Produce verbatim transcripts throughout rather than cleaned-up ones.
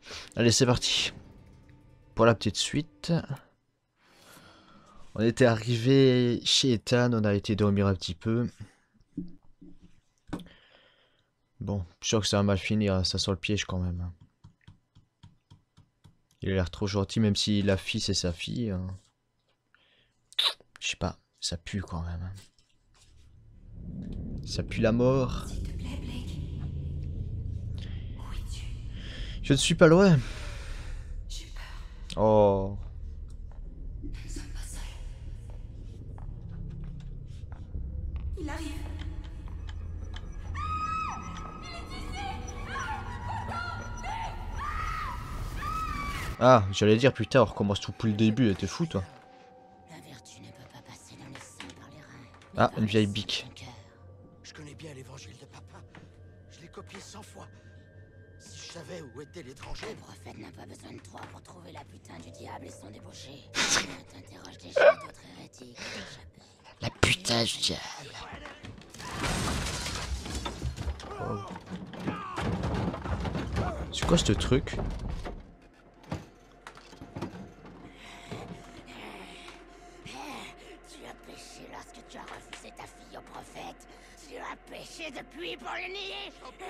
Allez, c'est parti. Pour la petite suite. On était arrivé chez Ethan, on a été dormir un petit peu. Bon, je suis sûr que ça va mal finir, ça sent le piège quand même. Il a l'air trop gentil, même si la fille c'est sa fille. Hein. Je sais pas, ça pue quand même. Ça pue la mort. S'il te plaît, Blake. Où es-tu? Je ne suis pas loin. J'ai peur. Oh. Nous ne sommes pas seuls. Il arrive. Ah, j'allais dire putain, on recommence tout depuis le début, t'es fou toi. La vertu ne peut pas passer dans les sangs par les reins. Ah, une vieille bique. Je connais bien l'évangile de papa. Je l'ai copié cent fois. Si je savais où était l'étranger... Le prophète n'a pas besoin de toi pour trouver la putain du diable et son débauché. On t'interroge déjà d'autres hérétiques pour échapper. La putain du diable. Oh. C'est quoi ce truc? Tu as péché lorsque tu as refusé ta fille au prophète. Tu as péché depuis pour le nier.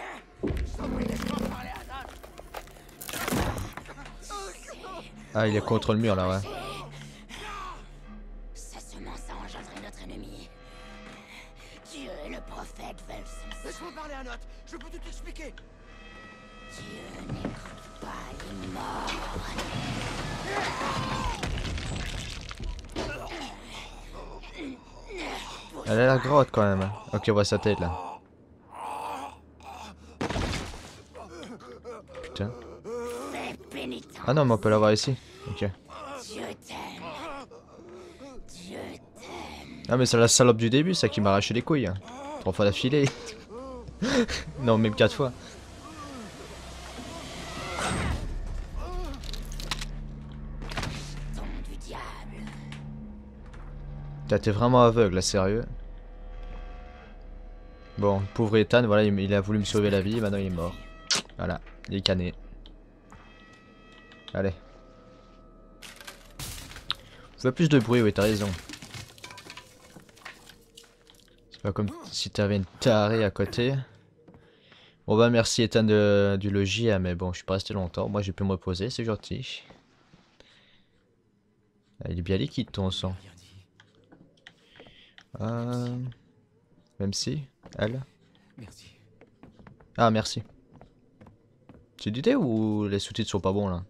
Ah, il est contre le mur là, ouais. Sa semence a engendré notre ennemi. Dieu et le prophète veulent son sang. Laisse-moi parler à Note, je peux tout expliquer. Dieu n'écoute pas les morts. Elle a l'air grotte quand même. Ok, on voit sa tête là. Tiens. Fais pénitence. Ah non, mais on peut l'avoir ici. Ok. Dieu t'aime. Dieu t'aime. Ah, mais c'est la salope du début, ça qui m'a arraché les couilles. Hein. Trois fois d'affilée. Non, même quatre fois. Ton du diable. T'as été vraiment aveugle, là, sérieux. Bon, pauvre Ethan, voilà, il, il a voulu me sauver la vie, maintenant il est mort. Voilà, il est cané. Allez. Fais plus de bruit, oui, t'as raison. C'est pas comme si t'avais une tarée à côté. Bon bah merci Ethan de, du logis, hein, mais bon, je suis pas resté longtemps. Moi j'ai pu me reposer, c'est gentil. Ah, il est bien liquide ton sang. Euh... Même si, elle. Merci. Ah merci. C'est du thé ou les sous-titres sont pas bons là?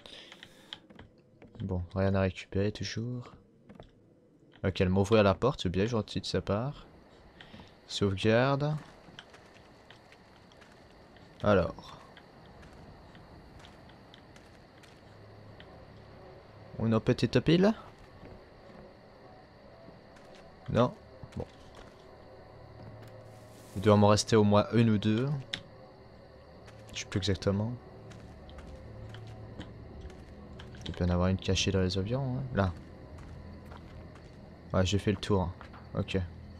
Bon, rien à récupérer toujours. Ok, elle m'ouvre la porte, c'est bien gentil de sa part. Sauvegarde. Alors. Une petite pile? Non? Bon. Il doit m'en rester au moins une ou deux. Je sais plus exactement. Il peut y en avoir une cachée dans les avions, hein. Là. Ouais, j'ai fait le tour. Ok.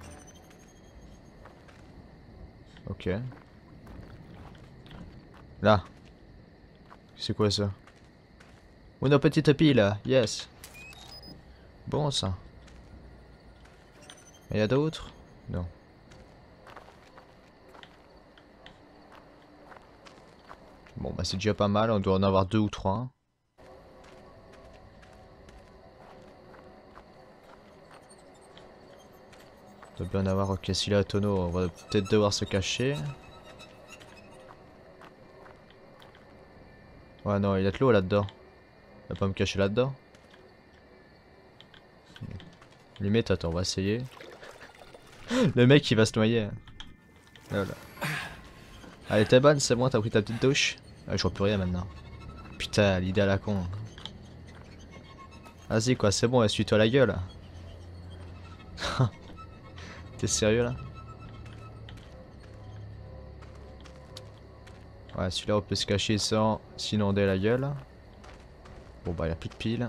Ok. Là. C'est quoi ça? Une petite pile, yes. Bon ça. Il y a d'autres? Non. Bon bah c'est déjà pas mal, on doit en avoir deux ou trois. On doit bien en avoir, ok, s'il est à tonneau, on va peut-être devoir se cacher. Ouais non, il y a de l'eau là-dedans. On va pas me cacher là-dedans. Limite, attends, on va essayer. Le mec il va se noyer. Voilà. Allez, t'es bonne, c'est bon, t'as pris ta petite douche. Ah, je vois plus rien maintenant. Putain, l'idée à la con. Vas-y quoi, c'est bon, essuie-toi la gueule. T'es sérieux là? Ouais, celui-là on peut se cacher sans s'inonder la gueule. Bon bah, il a plus de piles.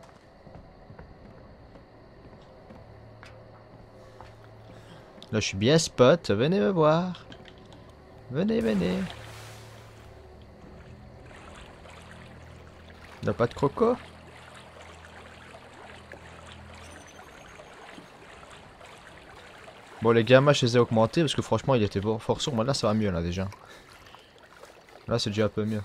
Là, je suis bien spot, venez me voir. Venez, venez. Y'a pas de croco? Bon, les gamma, je les ai augmentés parce que franchement, il était fort sourd. Mais là, ça va mieux, là, déjà. Là, c'est déjà un peu mieux.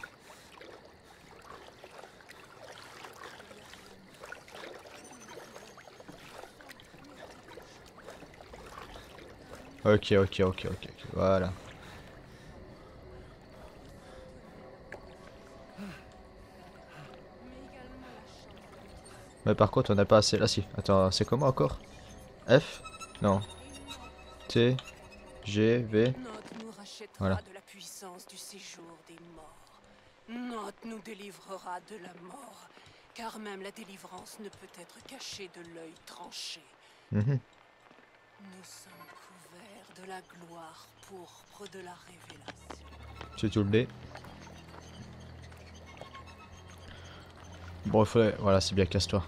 Ok, ok, ok, ok, ok. Voilà. Mais par contre, on n'a pas assez. Là, si. Attends, c'est comment encore? F? Non. T. G. V. Note nous rachètera Voilà. de la puissance du séjour des morts. Note nous délivrera de la mort, car même la délivrance ne peut être cachée de l'œil tranché. Mhm. Nous sommes couverts de la gloire pourpre de la révélation. C'est tout le dé. Bon, il faudrait. Voilà, c'est bien, casse-toi.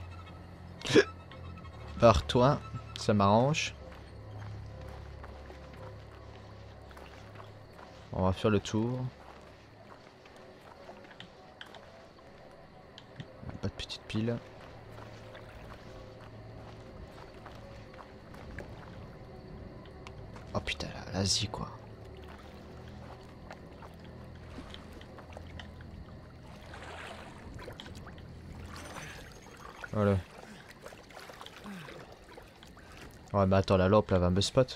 Par toi, ça m'arrange. On va faire le tour. Pas de petite pile. Oh putain, l'Asie quoi. Voilà. Ouais mais attends, la lampe là va me spot.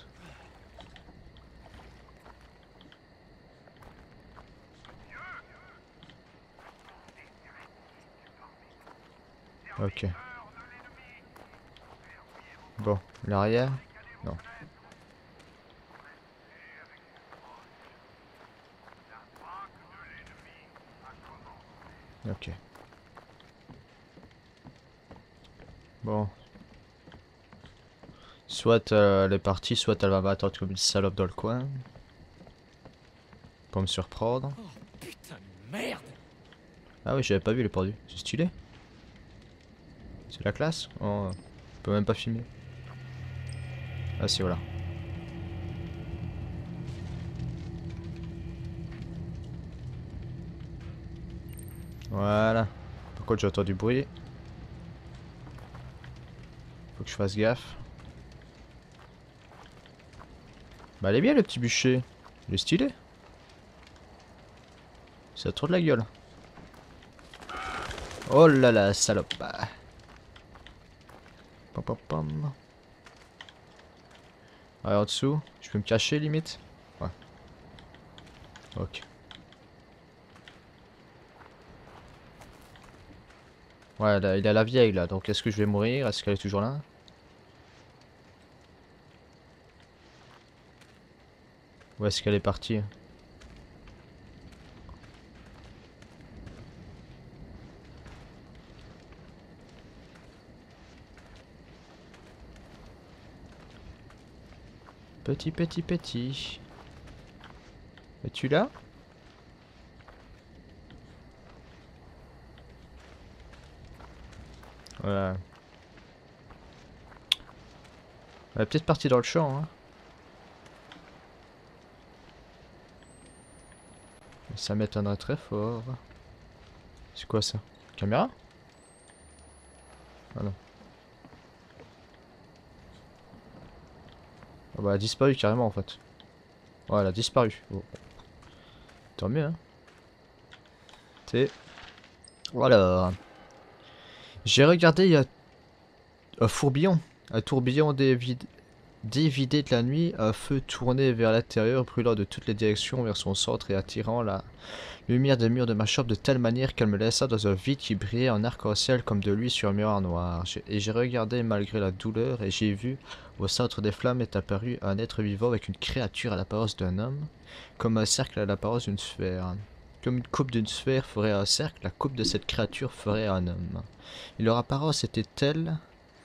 Ok. Bon, l'arrière? Non. Ok. Bon. Soit euh, elle est partie, soit elle va m'attendre comme une salope dans le coin. Pour me surprendre. Oh putain de merde! Ah oui, j'avais pas vu le pendu. C'est stylé. C'est la classe. Oh, on peut même pas filmer. Ah si, voilà. Voilà. Par contre, j'entends du bruit. Faut que je fasse gaffe. Bah, elle est bien le petit bûcher. Il est stylé. Ça a trop de la gueule. Oh là là, salope. Pom pom pom. Ouais, en dessous. Je peux me cacher limite. Ouais. Ok. Ouais, là, il a la vieille là. Donc est-ce que je vais mourir? Est-ce qu'elle est toujours là? Ou est-ce qu'elle est partie? Petit, petit, petit. Es-tu là? Voilà. Elle est peut-être partie dans le champ, hein. Ça m'étonnerait très fort. C'est quoi ça? Caméra? Voilà. Oh bah elle a disparu carrément en fait. Ouais, elle a disparu. Oh. Tant mieux hein. T'es... Voilà. J'ai regardé il y a un fourbillon. Un tourbillon dévidé, dévidé de la nuit. Un feu tourné vers l'intérieur, brûlant de toutes les directions vers son centre et attirant la lumière des murs de ma chambre de telle manière qu'elle me laissa dans un vide qui brillait en arc-en-ciel comme de l'huile sur un miroir noir. Et j'ai regardé malgré la douleur et j'ai vu, au centre des flammes est apparu un être vivant avec une créature à l'apparence d'un homme, comme un cercle à l'apparence d'une sphère. Comme une coupe d'une sphère ferait un cercle, la coupe de cette créature ferait un homme. Et leur apparence était telle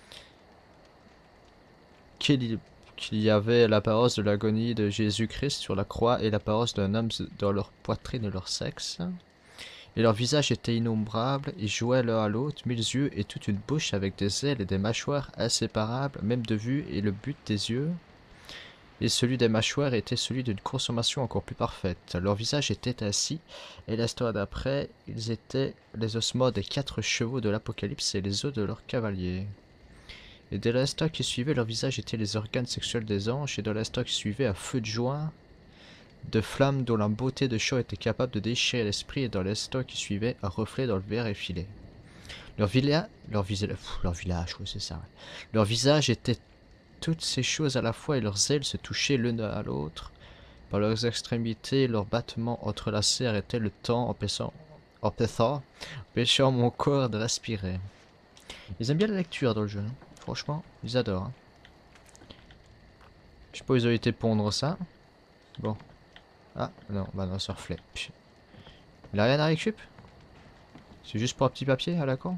qu'il y qu'il y avait l'apparence de l'agonie de Jésus-Christ sur la croix et l'apparence d'un homme dans leur poitrine et leur sexe. Et leur visage était innombrable, ils jouaient l'un à l'autre, mille yeux et toute une bouche avec des ailes et des mâchoires inséparables, même de vue, et le but des yeux et celui des mâchoires était celui d'une consommation encore plus parfaite. Leur visage était ainsi, et l'instant d'après, ils étaient les ossements des quatre chevaux de l'Apocalypse et les os de leurs cavaliers. Et dès l'instant qui suivait, leur visage était les organes sexuels des anges, et dans l'instant qui suivait, un feu de joie, de flammes dont la beauté de chant était capable de déchirer l'esprit, et dans l'instant qui suivait, un reflet dans le verre effilé. Leur, villa... leur, vis... Pff, leur village, oui c'est ça. Ouais. Leur visage était toutes ces choses à la fois, et leurs ailes se touchaient l'une à l'autre. Par leurs extrémités, leurs battements entrelacés arrêtaient le temps, empêchant, empêchant, empêchant mon corps de respirer. Ils aiment bien la lecture dans le jeu, hein. Franchement, ils adorent. Hein. Je sais pas où ils ont été pondre ça. Bon. Ah, non, bah non, ça reflète. Il a rien à récup? C'est juste pour un petit papier à la con?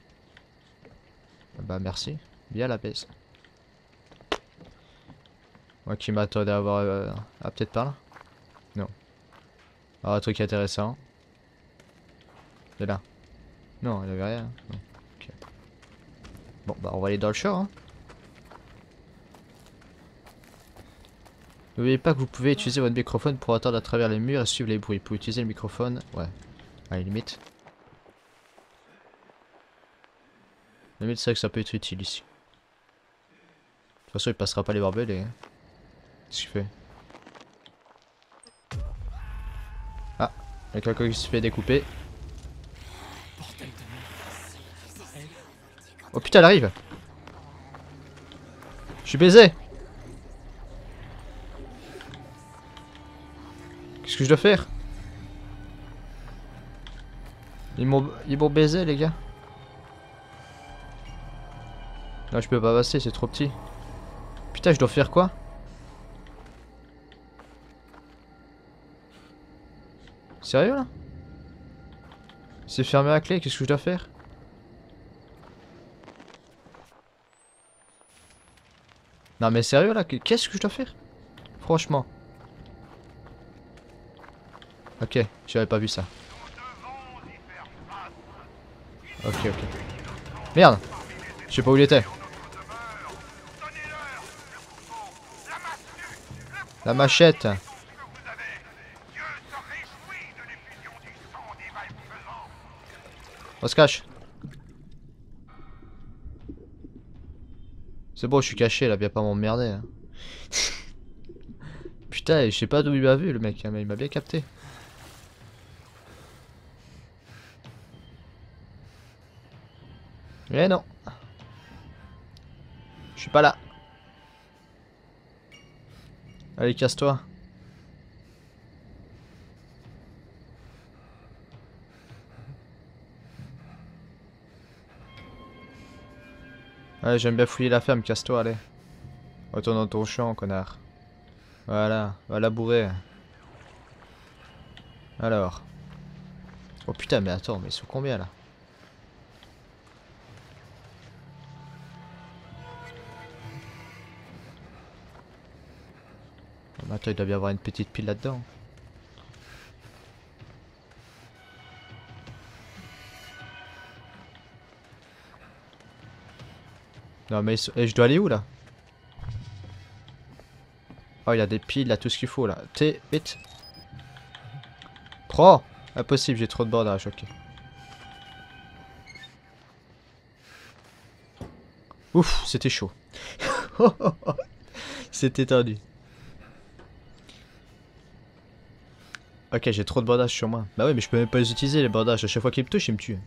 Bah merci, bien la baisse. Moi qui m'attendais à avoir... Euh... Ah peut-être par là? Non. Ah un truc intéressant. C'est là. Non, il n'y avait rien. Non. Okay. Bon bah on va aller dans le champ hein. N'oubliez pas que vous pouvez utiliser votre microphone pour entendre à travers les murs et suivre les bruits. Pour utiliser le microphone, ouais. À la limite. La limite c'est vrai que ça peut être utile ici. De toute façon il passera pas les barbelés. Hein. Qu'est-ce qu'il fait? Ah, il y a quelqu'un qui se fait découper. Oh putain, elle arrive! Je suis baisé! Qu'est-ce que je dois faire? Ils m'ont ils m'ont baisé les gars. Là je peux pas passer, c'est trop petit. Putain, je dois faire quoi? Sérieux là? C'est fermé à clé, qu'est-ce que je dois faire? Non mais sérieux là, qu'est-ce que je dois faire? Franchement. Ok, j'avais pas vu ça. Ok, ok. Merde! Je sais pas où il était. La machette. On se cache. C'est bon, je suis caché là, viens pas m'emmerder. Hein. Putain, je sais pas d'où il m'a vu le mec, hein, mais il m'a bien capté. Eh non. Je suis pas là. Allez, casse-toi. Allez, j'aime bien fouiller la ferme, casse-toi, allez. Retourne dans ton champ, connard. Voilà, va labourer. Alors. Oh putain, mais attends, mais ils sont combien là? Oh, attends, il doit bien avoir une petite pile là-dedans. Non mais sont... eh, je dois aller où là? Oh il y a des piles, il y a tout ce qu'il faut là. T'es vite. Prends. Impossible, j'ai trop de bordage, ok. Ouf, c'était chaud. C'était tendu. Ok, j'ai trop de bandages sur moi. Bah ouais, mais je peux même pas les utiliser les bandages. À chaque fois qu'il me touche, il me tue.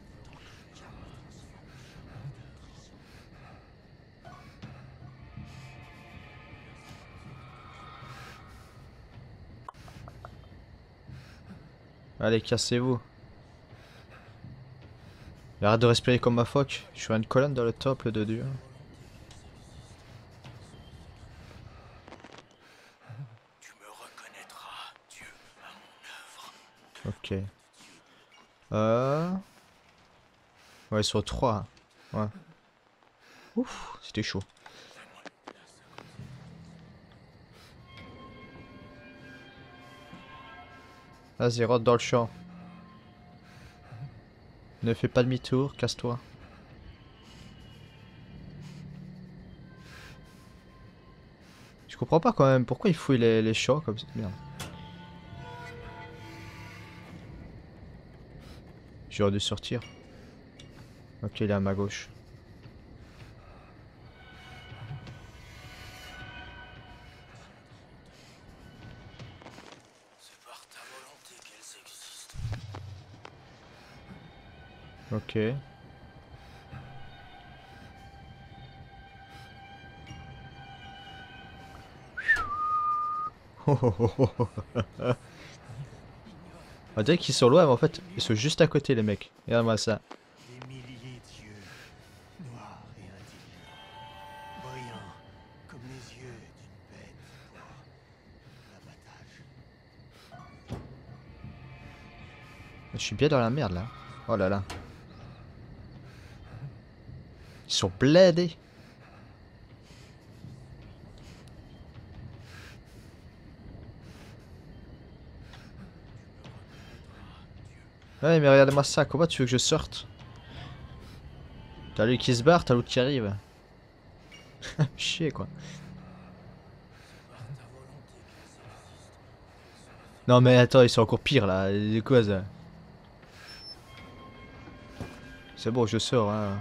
Allez, cassez-vous. Arrête de respirer comme ma phoque. Je suis une colonne dans le temple de Dieu. Tu me reconnaîtras, Dieu, à mon œuvre. Ok. Euh... Ouais, sur trois. Ouais. Ouf, c'était chaud. Vas-y, rentre dans le champ. Ne fais pas demi-tour, casse-toi. comprends pas quand même. Pourquoi il fouille les, les chats comme ça? Merde. J'aurais dû sortir. Ok, il est à ma gauche. C'est par ta volonté qu'elles existent. Ok. On dirait qu'ils sont loin, mais en fait, ils sont juste à côté, les mecs. Regarde-moi ça. Des milliers d'yeux, noirs et intelligents, brillants comme les yeux d'une bête pour l'abattage. Je suis bien dans la merde là. Oh là là. Ils sont blédés. Ouais, mais regardez-moi ça. Comment tu veux que je sorte? T'as lui qui se barre, t'as l'autre qui arrive. Chier quoi. Non mais attends, ils sont encore pires là. C'est quoi ça? C'est bon, je sors hein.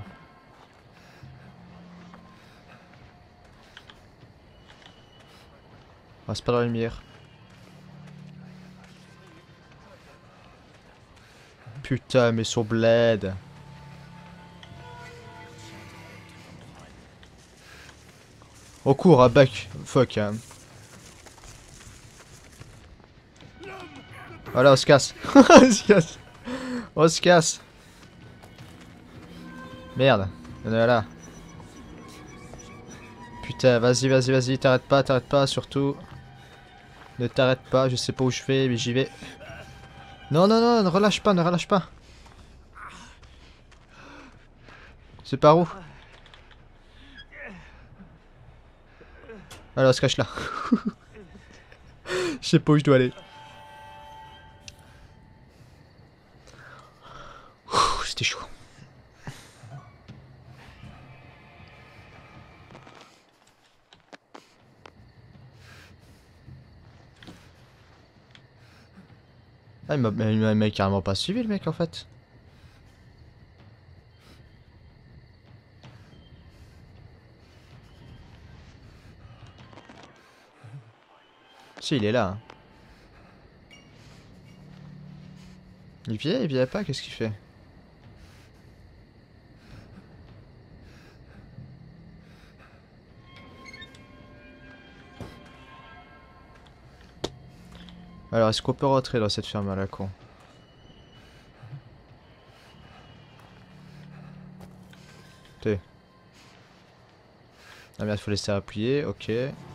Ah, c'est pas dans la lumière. Putain, mais ils sont bled. Au cours, à back. Fuck. Hein. Voilà, on se casse. On se casse. On se casse. Merde. On est là. Putain, vas-y, vas-y, vas-y. T'arrêtes pas, t'arrêtes pas, surtout. Ne t'arrête pas, je sais pas où je fais, mais j'y vais. Non, non, non, ne relâche pas, ne relâche pas. C'est par où? Alors, on se cache là. Je sais pas où je dois aller. C'était chaud. Ah, il m'a carrément pas suivi le mec en fait. Si, il est là. Hein. Il vient, il vient pas, qu'est-ce qu'il fait? Alors, est-ce qu'on peut rentrer dans cette ferme à la con? T'es. Ah merde, faut laisser appuyer, ok.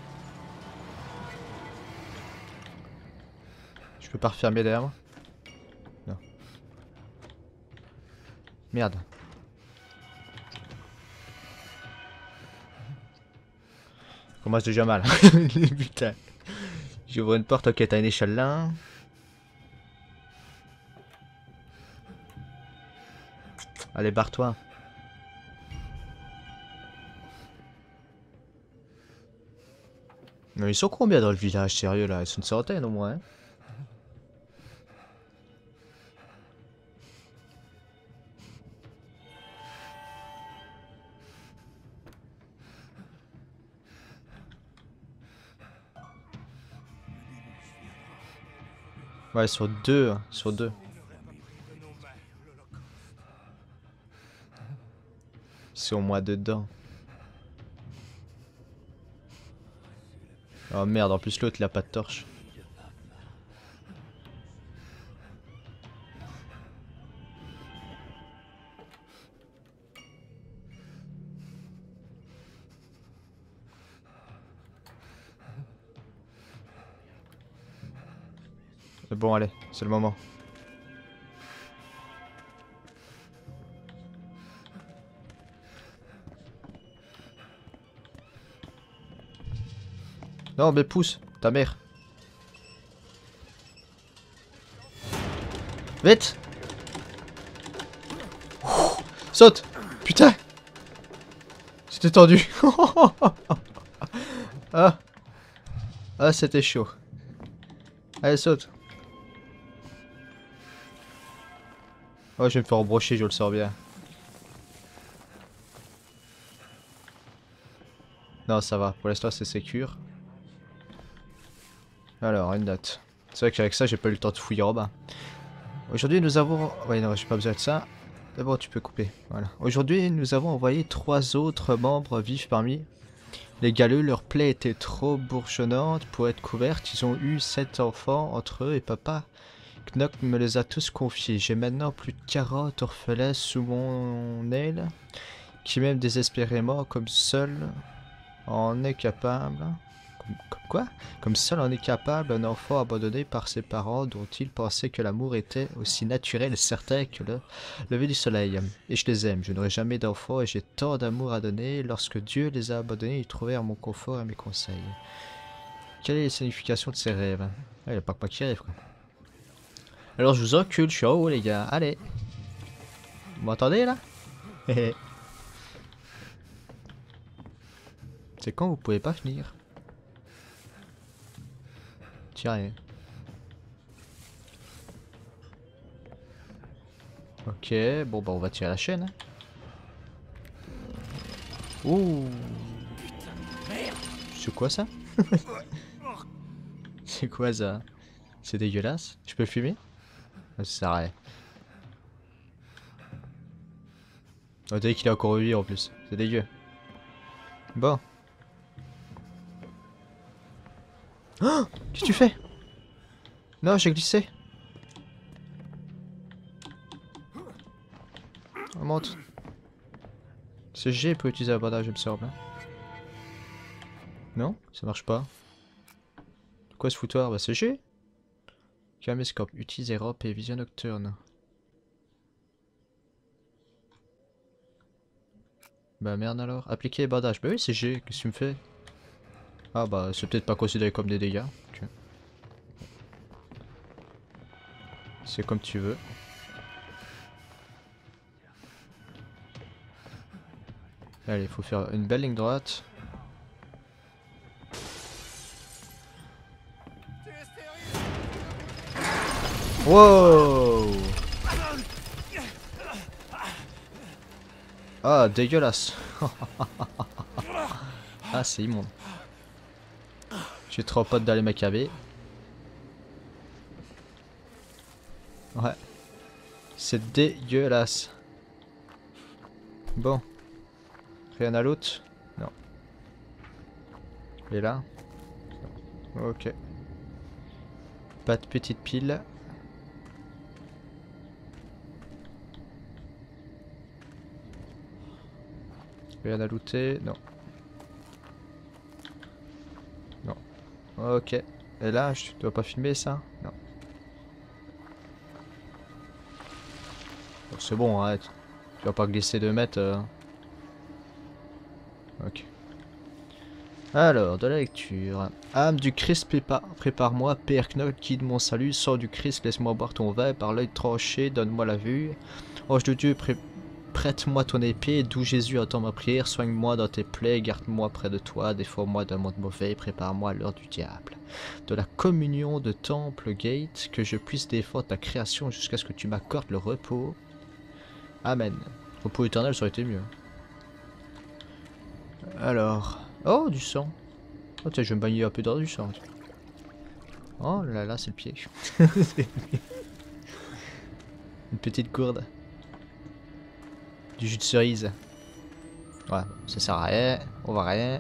Je peux pas refermer derrière moi? Non. Merde. Ça commence déjà mal. Putain. J'ouvre une porte, ok, t'as une échelle là. Allez, barre-toi. Mais ils sont combien dans le village, sérieux là? Ils sont une centaine au moins. Hein. Ouais, sur deux, hein, sur deux. Ils sont au moins dedans. Oh merde, en plus l'autre il a pas de torche. Bon allez, c'est le moment. Non mais pousse, ta mère. Vite. Ouh, saute. Putain. C'était tendu. Ah. Ah, c'était chaud. Allez, saute. Oh, je vais me faire embrocher, je le sens bien. Non, ça va. Pour l'instant, c'est sécure. Alors, une note. C'est vrai qu'avec ça, j'ai pas eu le temps de fouiller en bas. Aujourd'hui, nous avons... Ouais, non, j'ai pas besoin de ça. D'abord, tu peux couper. Voilà. Aujourd'hui, nous avons envoyé trois autres membres vifs parmi les galeux. Leurs plaies étaient trop bourgeonnantes pour être couvertes. Ils ont eu sept enfants entre eux et papa Knock me les a tous confiés. J'ai maintenant plus de quarante orphelins sous mon aile qui m'aiment désespérément comme seul en est capable. Comme, comme quoi? Comme seul en est capable un enfant abandonné par ses parents dont il pensait que l'amour était aussi naturel et certain que le lever du soleil. Et je les aime. Je n'aurai jamais d'enfants et j'ai tant d'amour à donner. Lorsque Dieu les a abandonnés, ils trouvèrent mon confort et mes conseils. Quelle est la signification de ces rêves? Il n'y a pas que moi qui rêve, quoi. Alors je vous encule, je suis en haut les gars, allez. Vous m'entendez là? C'est quand vous pouvez pas finir? Tirez. Ok, bon bah on va tirer la chaîne. Hein. Ouh. C'est quoi ça? C'est quoi ça? C'est dégueulasse. Je peux le fumer? Ça sert à rien. On dirait qu'il est encore vie en plus. C'est dégueu. Bon. Oh, qu'est-ce que tu fais? Non, j'ai glissé. On monte. C'est G pour utiliser l'abordage, il me semble. Non, ça marche pas. Quoi ce foutoir? Bah c'est G. Caméscope, utiliser Europe et vision nocturne. Bah merde alors. Appliquer bandage. Bah oui c'est G, qu'est-ce que tu me fais? Ah bah c'est peut-être pas considéré comme des dégâts. Okay. C'est comme tu veux. Allez, il faut faire une belle ligne droite. Wow! Ah, dégueulasse! Ah, c'est immonde. J'ai trop potes d'aller m'accaber. Ouais. C'est dégueulasse. Bon. Rien à l'autre? Non. Il est là? Ok. Pas de petite pile. Rien à looter? Non. Non. Ok. Et là, je dois pas filmer ça? Non. Bon, c'est bon, arrête. Tu vas pas glisser deux mètres. Euh... Ok. Alors, de la lecture. Âme du Christ, prépare-moi. Père Knock, guide mon salut. Sors du Christ, laisse-moi boire ton vin. Par l'œil tranché, donne-moi la vue. Ange de Dieu, pré prête-moi ton épée. D'où Jésus attend ma prière. Soigne-moi dans tes plaies. Garde-moi près de toi. Défends-moi d'un monde mauvais. Prépare-moi à l'heure du diable. De la communion de Temple Gate, que je puisse défendre ta création jusqu'à ce que tu m'accordes le repos. Amen. Repos éternel, ça aurait été mieux. Alors... Oh, du sang. Oh, tiens, je vais me baigner un peu dans du sang. Oh là là, c'est le piège. Une petite gourde. Du jus de cerise. Ouais, ça sert à rien. On va rien.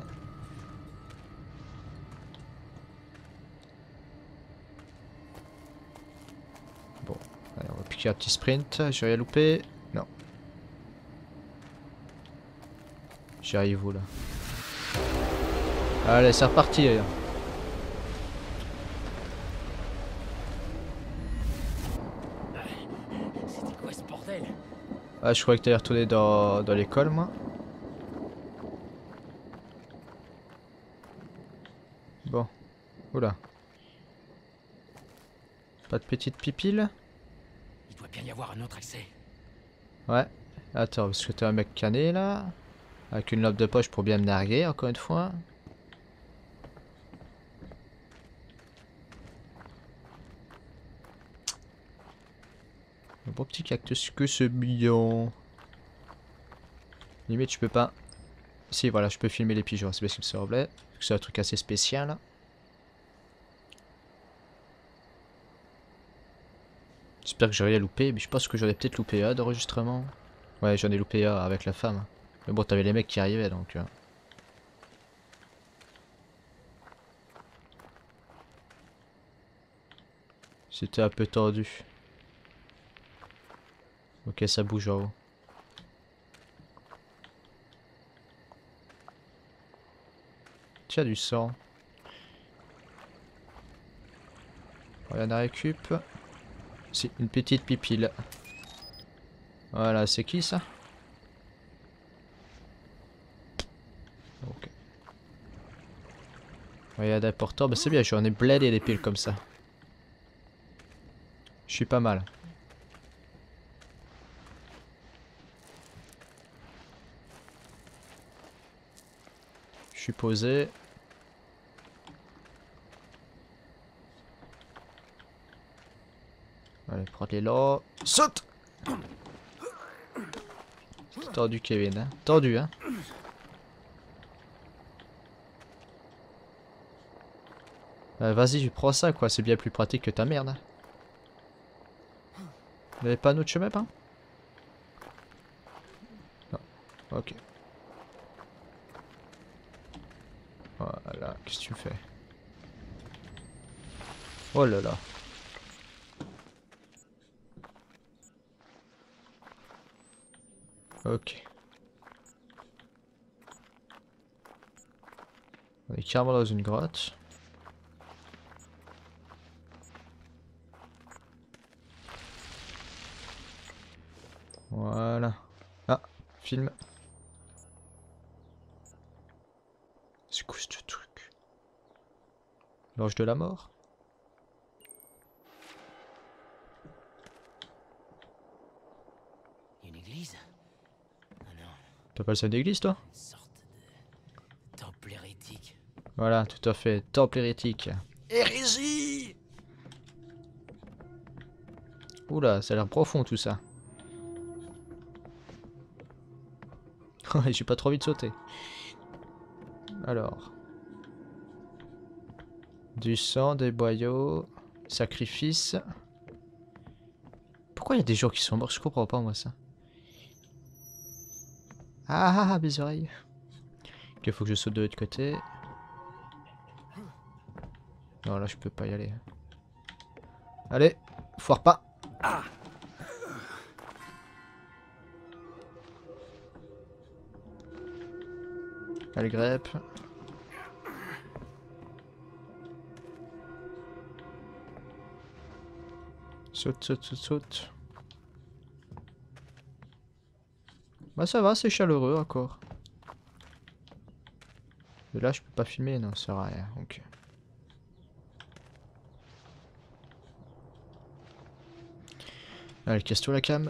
Bon, allez, on va piquer un petit sprint. J'ai rien loupé. Non. J'y arrive où là? Allez, c'est reparti. C'était quoi ce bordel? Ah, je croyais que t'allais retourner dans, dans l'école, moi. Bon. Oula. Pas de petite pipille? Il doit bien y avoir un autre accès. Ouais. Attends, parce que t'es un mec cané là. Avec une lampe de poche pour bien me narguer, encore une fois. beau petit cactus, que c'est mignon. Limite, je peux pas. Si, voilà, je peux filmer les pigeons, c'est possible, s'il vous plaît. C'est un truc assez spécial. J'espère que j'ai rien loupé, mais je pense que j'en ai peut-être loupé un d'enregistrement. Ouais, j'en ai loupé un avec la femme. Mais bon, t'avais les mecs qui arrivaient donc. Euh... C'était un peu tendu. Ok, ça bouge en haut. Tiens, du sang. Rien à récup. C'est une petite pipile. Voilà, c'est qui ça? Ok. Rien d'important, mais c'est bien, j'en ai blindé des piles comme ça. Je suis pas mal. Je suis posé. Allez, prends les là. Saute! C'est tendu, Kevin. Hein? Tendu, hein? Euh, Vas-y, je prends ça, quoi. C'est bien plus pratique que ta merde. Vous n'avez pas un autre chemin, pas? Non. Ok. Voilà, qu'est-ce que tu fais? Oh là là. Ok. On est carrément dans une grotte. Voilà. Ah, film. C'est quoi ce truc? L'ange de la mort? Une église? Ah non, T'appelles ça une église, toi? une sorte de temple hérétique. Voilà, tout à fait. Temple hérétique. Hérésie! Oula, ça a l'air profond tout ça. J'ai pas trop envie de sauter. Alors. Du sang, des boyaux. Sacrifice. Pourquoi il y a des gens qui sont morts? Je comprends pas moi ça. Ah ah ah, mes oreilles. Ok, faut que je saute de l'autre côté. Non, là je peux pas y aller. Allez, foire pas. Allez, grep. Saute, saute, saute, saute. Bah ça va, c'est chaleureux encore. Mais là je peux pas filmer, non, ça sert à rien. Ok. Allez, casse-toi la cam.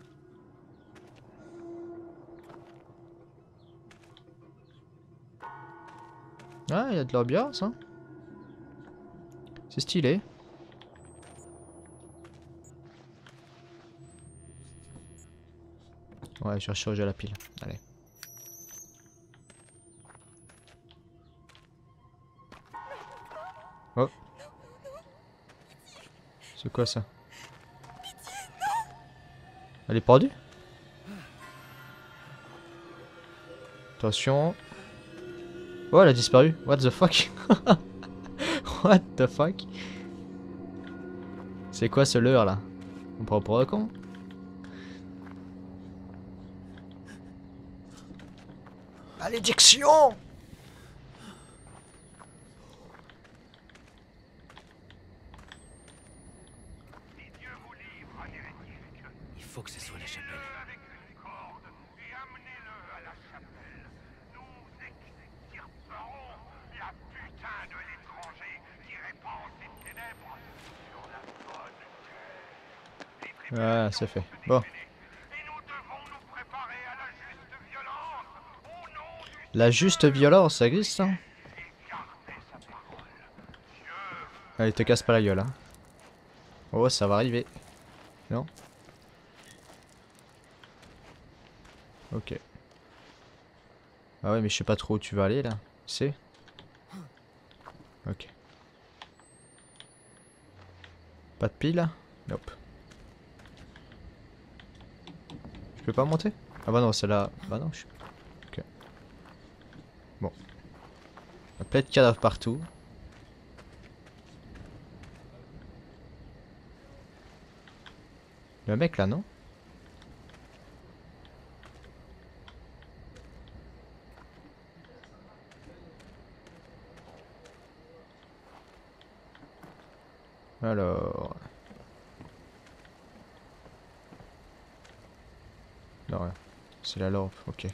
Ah, il y a de l'ambiance, hein. C'est stylé. Ouais, je vais recharger la pile. Allez. Oh. C'est quoi ça? Elle est pendue? Attention. Oh, elle a disparu. What the fuck? What the fuck? C'est quoi ce leurre là? On prend pour un con? Malédiction! Il faut que ce soit la chapelle. avec une corde et amenez-le à la chapelle. Nous extirperons la putain de l'étranger qui répand ses ténèbres sur la bonne terre. Les Ouais, c'est fait. Bon. Et nous devons nous préparer à la juste violence au nom du La juste violence, ça existe, hein? garder sa parole. Allez, te casse pas la gueule, hein. Oh, ça va arriver. Non? Ok. Ah ouais, mais je sais pas trop où tu vas aller là. C'est ok. Pas de pile? Nope. Je peux pas monter? Ah bah non, c'est là. Bah non, je suis. Ok. Bon. Il y a plein de cadavres partout. Le mec là, non? Alors. Non, ouais. C'est la lampe, ok.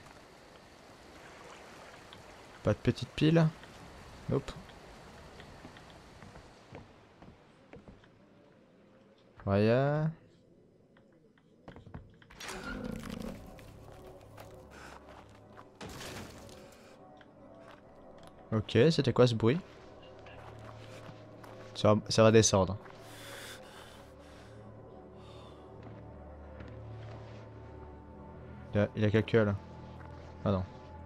Pas de petite pile? Nope. Rien. Ok, c'était quoi ce bruit? Ça va, ça va descendre. Il a, il a quelques là. Ah non.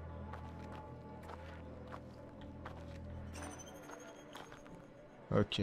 Ok.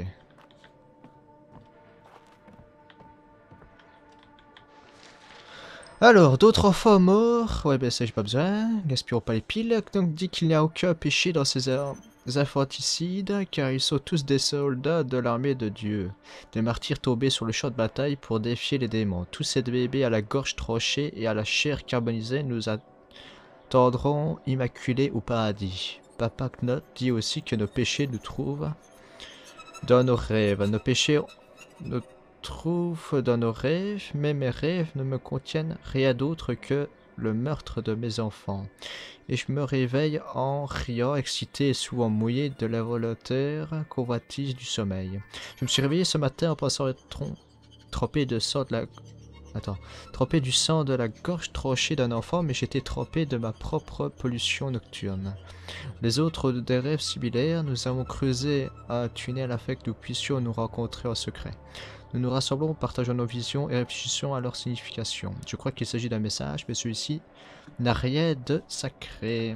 Alors, d'autres enfants morts. Ouais, ben ça j'ai pas besoin. Gaspillons pas les piles. Donc dit qu'il n'y a aucun péché dans ces ar- infanticides, car ils sont tous des soldats de l'armée de Dieu. Des martyrs tombés sur le champ de bataille pour défier les démons. Tous ces bébés à la gorge tranchée et à la chair carbonisée nous attendront immaculés au paradis. Papa Knot dit aussi que nos péchés nous trouvent dans nos rêves. Nos péchés nous trouve dans nos rêves, mais mes rêves ne me contiennent rien d'autre que le meurtre de mes enfants. Et je me réveille en riant, excité et souvent mouillé de la volontaire convoitise du sommeil. Je me suis réveillé ce matin en pensant être trom- trempé de sang de la... Attends. Trempé du sang de la gorge tranchée d'un enfant, mais j'étais trempé de ma propre pollution nocturne. Les autres ont des rêves similaires. Nous avons creusé un tunnel afin que nous puissions nous rencontrer en secret. Nous nous rassemblons, partageons nos visions et réfléchissons à leur signification. Je crois qu'il s'agit d'un message, mais celui-ci n'a rien de sacré.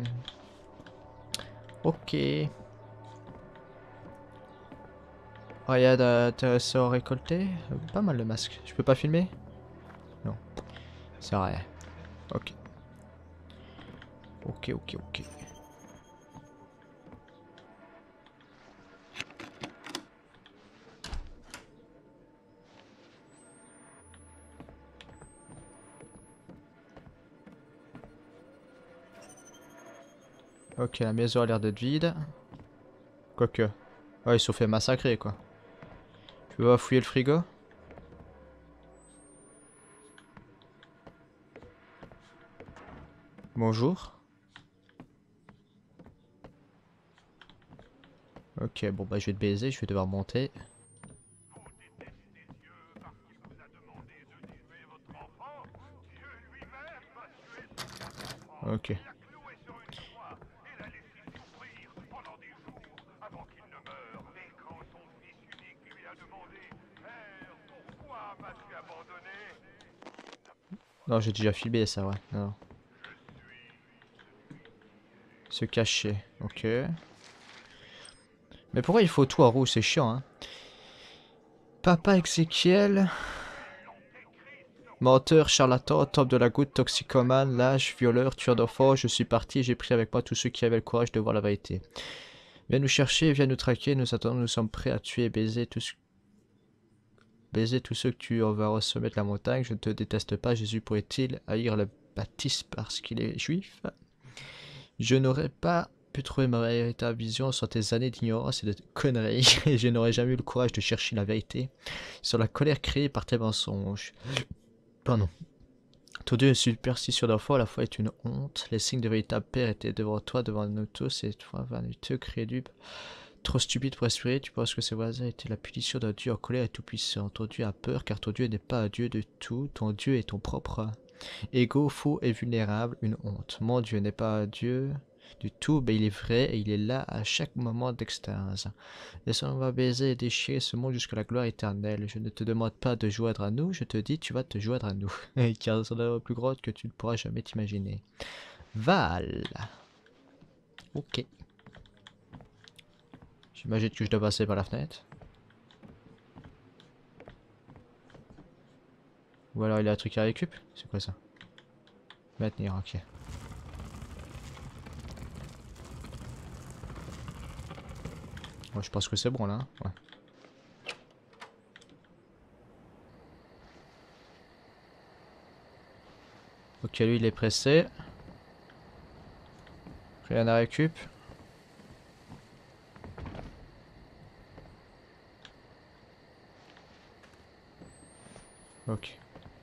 Ok. Rien d'intéressant récolté. Pas mal de masques. Je peux pas filmer? Non. C'est rien. Ok. Ok, ok, ok. Ok, la maison a l'air d'être vide. Quoique. Ouais, ils se sont fait massacrer, quoi. Tu vas fouiller le frigo? Bonjour. Ok, bon bah je vais te baiser, je vais devoir monter. Ok. Non, j'ai déjà filmé ça, ouais. Non. Se cacher, ok. Mais pourquoi il faut tout en rouge? C'est chiant, hein. Papa Ezekiel. Menteur, charlatan, top de la goutte, toxicomane, lâche, violeur, tueur d'enfants. Je suis parti et j'ai pris avec moi tous ceux qui avaient le courage de voir la vérité. Viens nous chercher, viens nous traquer, nous attendons, nous sommes prêts à tuer et baiser tous... Baiser tous ceux que tu enverras au sommet de la montagne. Je ne te déteste pas, Jésus pourrait-il haïr le baptiste parce qu'il est juif? Je n'aurais pas pu trouver ma véritable vision sans tes années d'ignorance et de conneries, et je n'aurais jamais eu le courage de chercher la vérité sur la colère créée par tes mensonges. Pardon. Ton Dieu est superstitieux d'enfant, à la fois est une honte. Les signes de véritable père étaient devant toi, devant nous tous, et toi, vaniteux, crédule, trop stupide pour respirer, tu penses que ses voisins étaient la punition d'un Dieu en colère et tout-puissant. Ton Dieu a peur, car ton Dieu n'est pas un Dieu de tout, ton Dieu est ton propre ego, faux et vulnérable, une honte. Mon Dieu n'est pas un Dieu du tout, ben il est vrai et il est là à chaque moment d'extase. Et on va baiser et déchirer ce monde jusqu'à la gloire éternelle. Je ne te demande pas de joindre à nous, je te dis tu vas te joindre à nous. Car c'est la plus grande que tu ne pourras jamais t'imaginer. Val. Ok. J'imagine que je dois passer par la fenêtre. Ou alors il y a un truc à récup? C'est quoi ça? Maintenir, ok. Bon, je pense que c'est bon là. Hein, ouais. Ok, lui il est pressé. Rien à récup. Ok.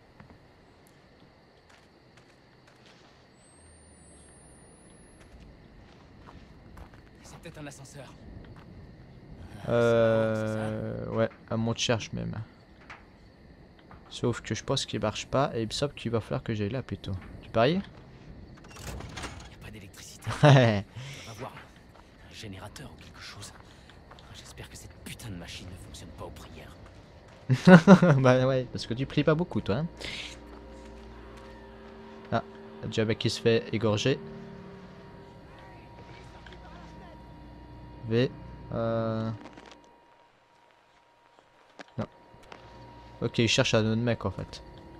C'est peut-être un ascenseur. Euh... Ouais, à mon cherche même. Sauf que je pense qu'il marche pas et il me semble qu'il va falloir que j'aille là plutôt. Tu paries? Y a pas d'électricité. Ouais. On va voir. Un générateur ou quelque chose. J'espère que cette putain de machine ne fonctionne pas aux prières. Bah ouais, parce que tu pries pas beaucoup toi. Hein. Ah, déjà un mec qui se fait égorger. V. Euh... Non. Ok, il cherche un autre mec en fait.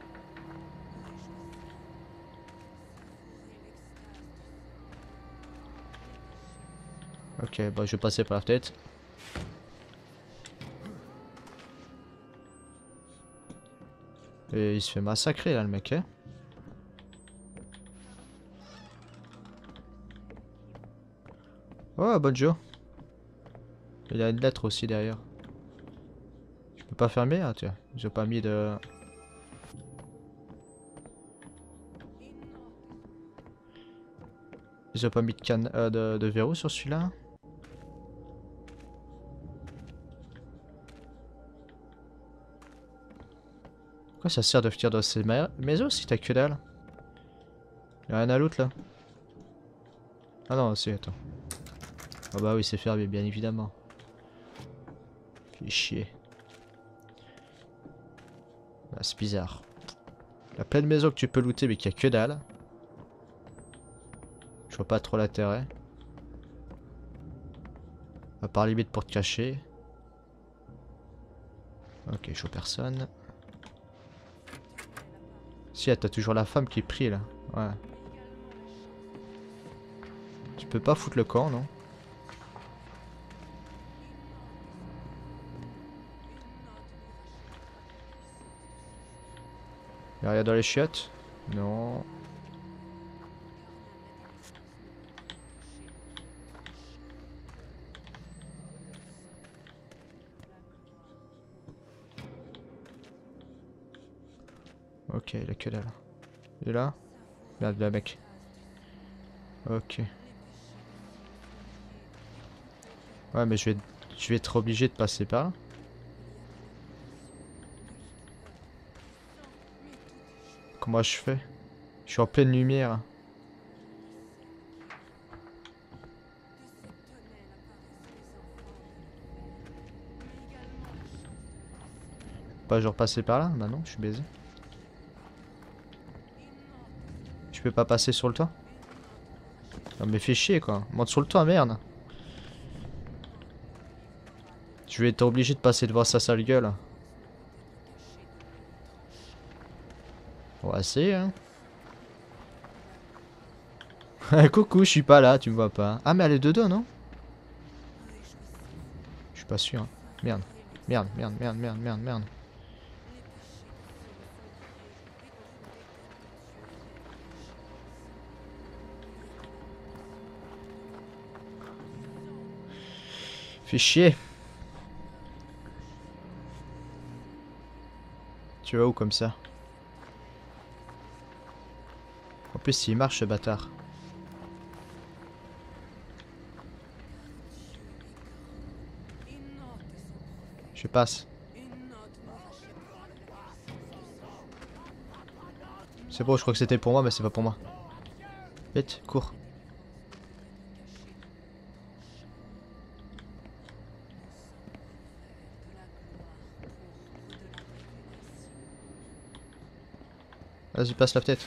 Ok, bah je vais passer par la tête. Et il se fait massacrer là le mec, hein. Oh, bonjour. Il y a une lettre aussi derrière. Je peux pas fermer, ah tiens. Ils ont pas mis de... Ils ont pas mis de, canne, euh, de, de verrou sur celui-là. Quoi ça sert de venir dans ces ma maisons si t'as que dalle? Y'a rien à l'autre là. Ah non, si, attends. Ah bah oui, c'est fermé, bien évidemment. Fait chier. Bah, c'est bizarre. Il y a plein de maisons que tu peux looter mais qu'il y a que dalle. Je vois pas trop l'intérêt. À part limite pour te cacher. Ok, je vois personne. Si, t'as toujours la femme qui prie là. Ouais. Tu peux pas foutre le camp, non? Y'a rien dans les chiottes? Non. Ok, il a que dalle. Il est là? Merde, là, mec. Ok. Ouais, mais je vais, je vais être obligé de passer par là. Comment je fais? Je suis en pleine lumière. Pas genre passer par là? Bah non, je suis baisé. Je peux pas passer sur le toit? Non mais fais chier quoi. Monte sur le toit, merde. Je vais être obligé de passer devant sa sale gueule. On va essayer hein. Coucou, je suis pas là, tu me vois pas. Ah mais elle est dedans non? Je suis pas sûr. Hein. Merde. Merde, merde, merde, merde, merde, merde. Fais chier. Tu vas où comme ça? En plus il marche ce bâtard. Je passe. C'est bon, je crois que c'était pour moi mais c'est pas pour moi. Vite, cours. Vas-y, passe la tête.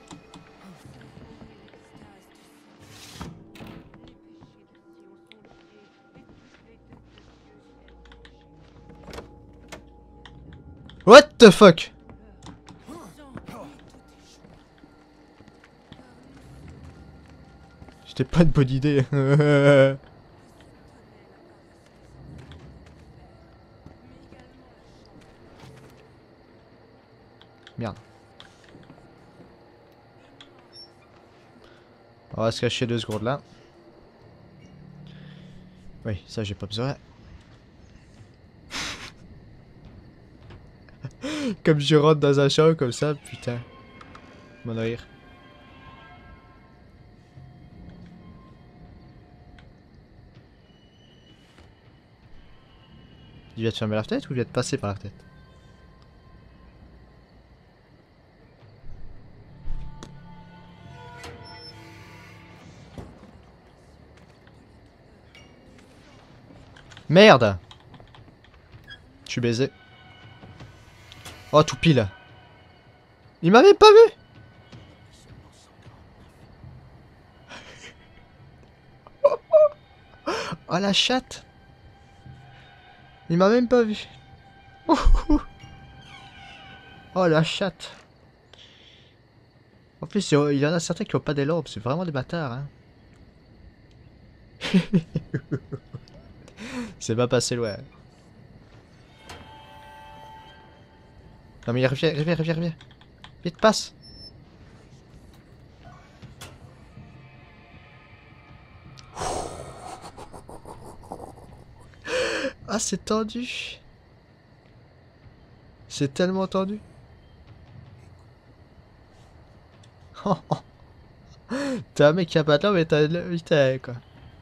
What the fuck? C'était pas une bonne idée. Merde. On va se cacher deux secondes là. Oui, ça j'ai pas besoin. Comme je rentre dans un champ comme ça, putain. Mon rire. Il vient de fermer la fenêtre ou il vient de passer par la fenêtre? Merde! Je suis baisé. Oh, tout pile. Il m'avait pas vu! Oh la chatte! Il m'a même pas vu. Oh la chatte! En plus, il y en a certains qui ont pas des lobes, c'est vraiment des bâtards, hein. C'est pas passé loin. Non mais reviens, reviens, reviens, reviens. Vite, passe. Ah, c'est tendu. C'est tellement tendu. Oh, oh. T'es un mec qui a pas de l'homme mais t'as le putain quoi.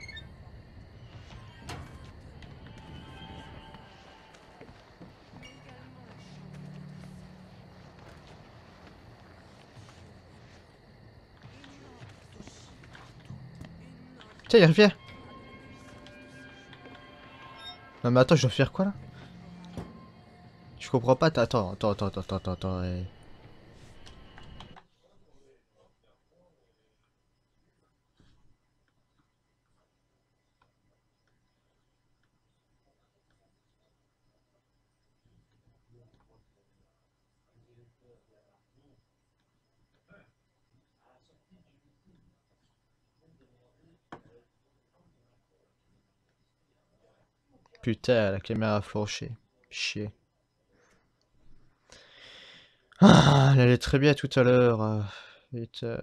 Tiens, il revient. Non mais attends, je dois faire quoi là? Je comprends pas. Attends, attends, attends, attends, attends, attends. Eh. Putain, la caméra a flanché. Chier. Ah, elle allait très bien tout à l'heure. euh, Putain.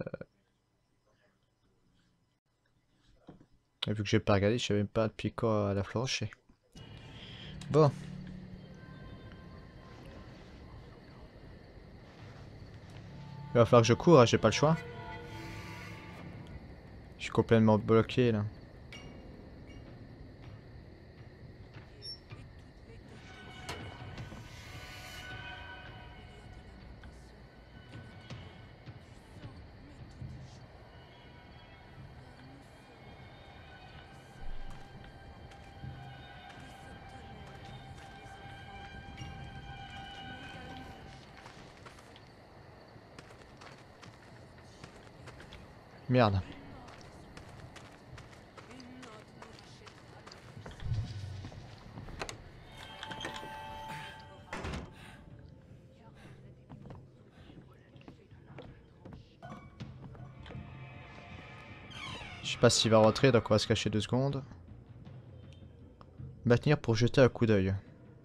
Et vu que j'ai pas regardé, je savais même pas depuis quoi elle a flanché. Bon. Il va falloir que je cours, hein, j'ai pas le choix. Je suis complètement bloqué là. Merde. Je sais pas s'il va rentrer, donc on va se cacher deux secondes. Maintenir pour jeter un coup d'œil.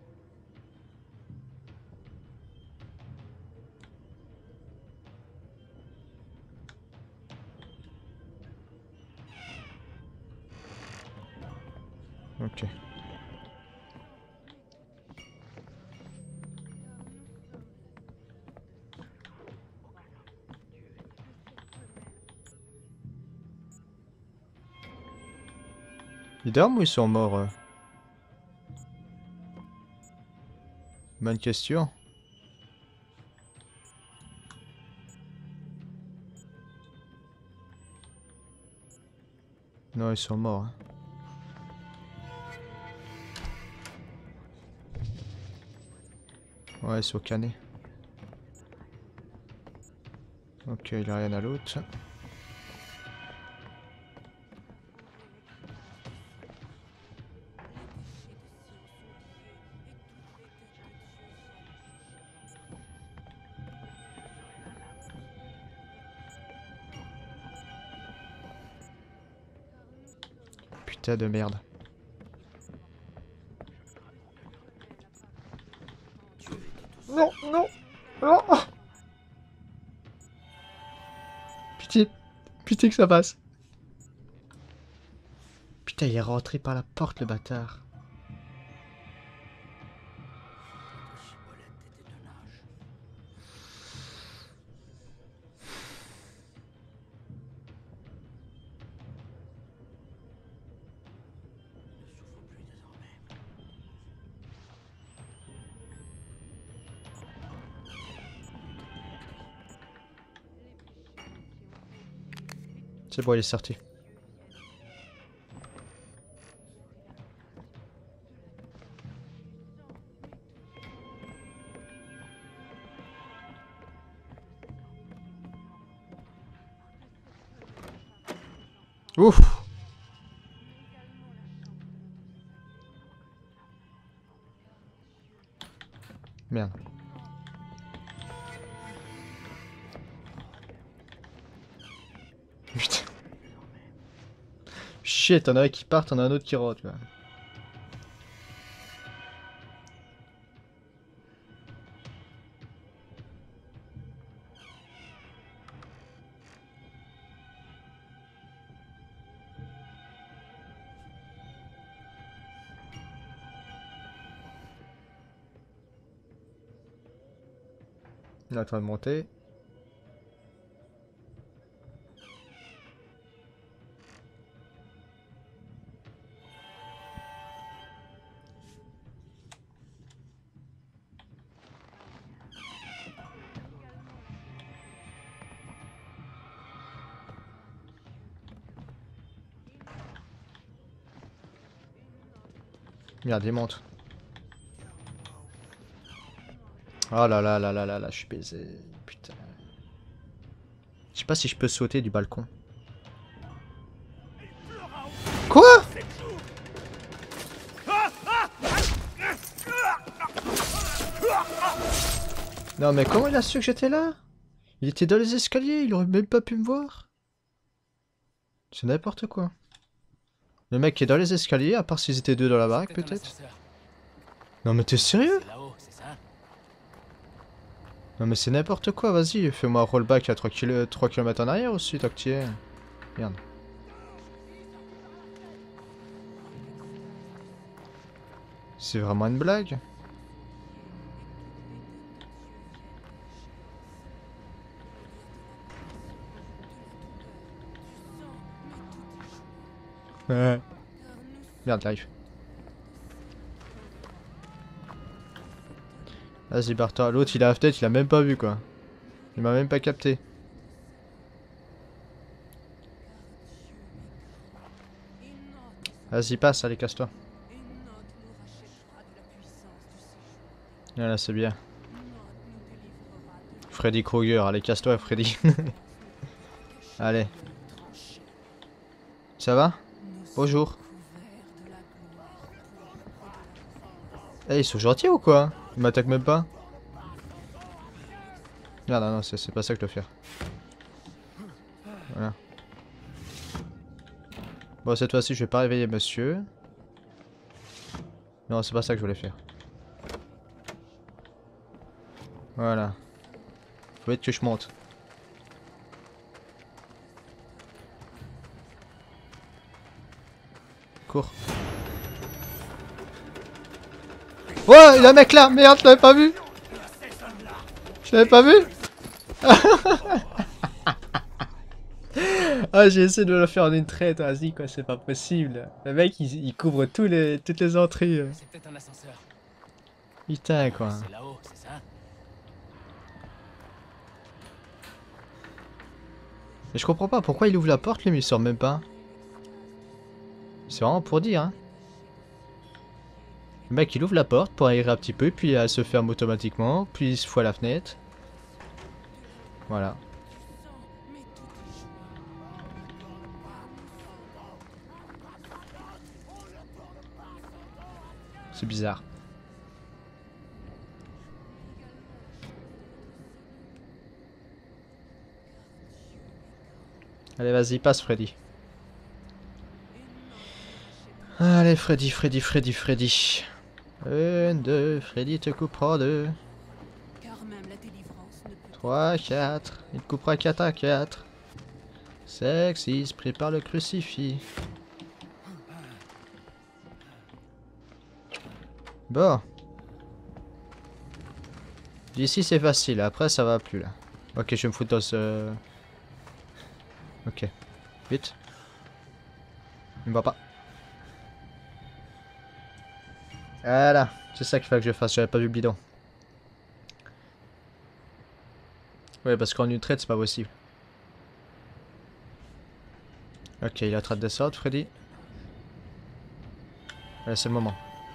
Ok. Ils dorment ou ils sont morts euh Bonne question. Non, ils sont morts. Hein. Ouais, ils sont canés. Ok, il a rien à l'autre. Putain de merde. Non, non, non. Pitié, pitié que ça passe. Putain, il est rentré par la porte, le bâtard. C'est bon, il est sorti. Ouf. Merde. Putain. Shit, t'en as un qui part, t'en as un autre qui rentre, là. Il est en train de monter. Merde, il monte. Oh là là là là là là, je suis baisé. Putain. Je sais pas si je peux sauter du balcon. Quoi? Non mais comment il a su que j'étais là? Il était dans les escaliers, il aurait même pas pu me voir. C'est n'importe quoi. Le mec qui est dans les escaliers, à part s'ils étaient deux dans la baraque peut-être. Non mais t'es sérieux? Non mais c'est n'importe quoi, vas-y, fais-moi un rollback à trois kilomètres en arrière aussi, tant que t'y es. Merde. C'est vraiment une blague? Ouais. Merde, j'arrive. Vas-y, barre-toi. L'autre, il a la fenêtre, il a même pas vu, quoi. Il m'a même pas capté. Vas-y, passe, allez, casse-toi. Voilà, c'est bien. Freddy Krueger, allez, casse-toi, Freddy. Allez. Ça va? Bonjour. Eh, hey, ils sont gentils ou quoi? Ils m'attaquent même pas. Merde, non, non, c'est pas ça que je dois faire. Voilà. Bon, cette fois-ci, je vais pas réveiller monsieur. Non, c'est pas ça que je voulais faire. Voilà. Faut vite que je monte. Cours. Ouais, il y a un mec là, merde, je l'avais pas vu. Je l'avais pas vu. Ah, j'ai essayé de le faire en une traite, vas-y quoi, c'est pas possible. Le mec il, il couvre tous les, toutes les entrées. C'est peut-être un ascenseur. Putain quoi. C'est là-haut, c'est ça? Mais je comprends pas, pourquoi il ouvre la porte lui mais il sort même pas. C'est vraiment pour dire hein. Le mec il ouvre la porte pour aérer un petit peu, puis elle se ferme automatiquement, puis il se fout à la fenêtre. Voilà. C'est bizarre. Allez, vas-y, passe, Freddy. Allez, Freddy, Freddy, Freddy, Freddy. Une, deux, Freddy te coupera deux. Car même la délivrance ne peut trois, quatre. Il te coupera quatre à quatre. cinq, six, prépare le crucifix. Bon. D'ici c'est facile, après ça va plus là. Ok, je vais me foutre dans ce... Ok. Vite. Il me voit pas. Voilà. C'est ça qu'il fallait que je fasse, j'avais pas vu le bidon. Ouais, parce qu'en une traite c'est pas possible. Ok, il est en train de descendre, Freddy. Allez, c'est le moment.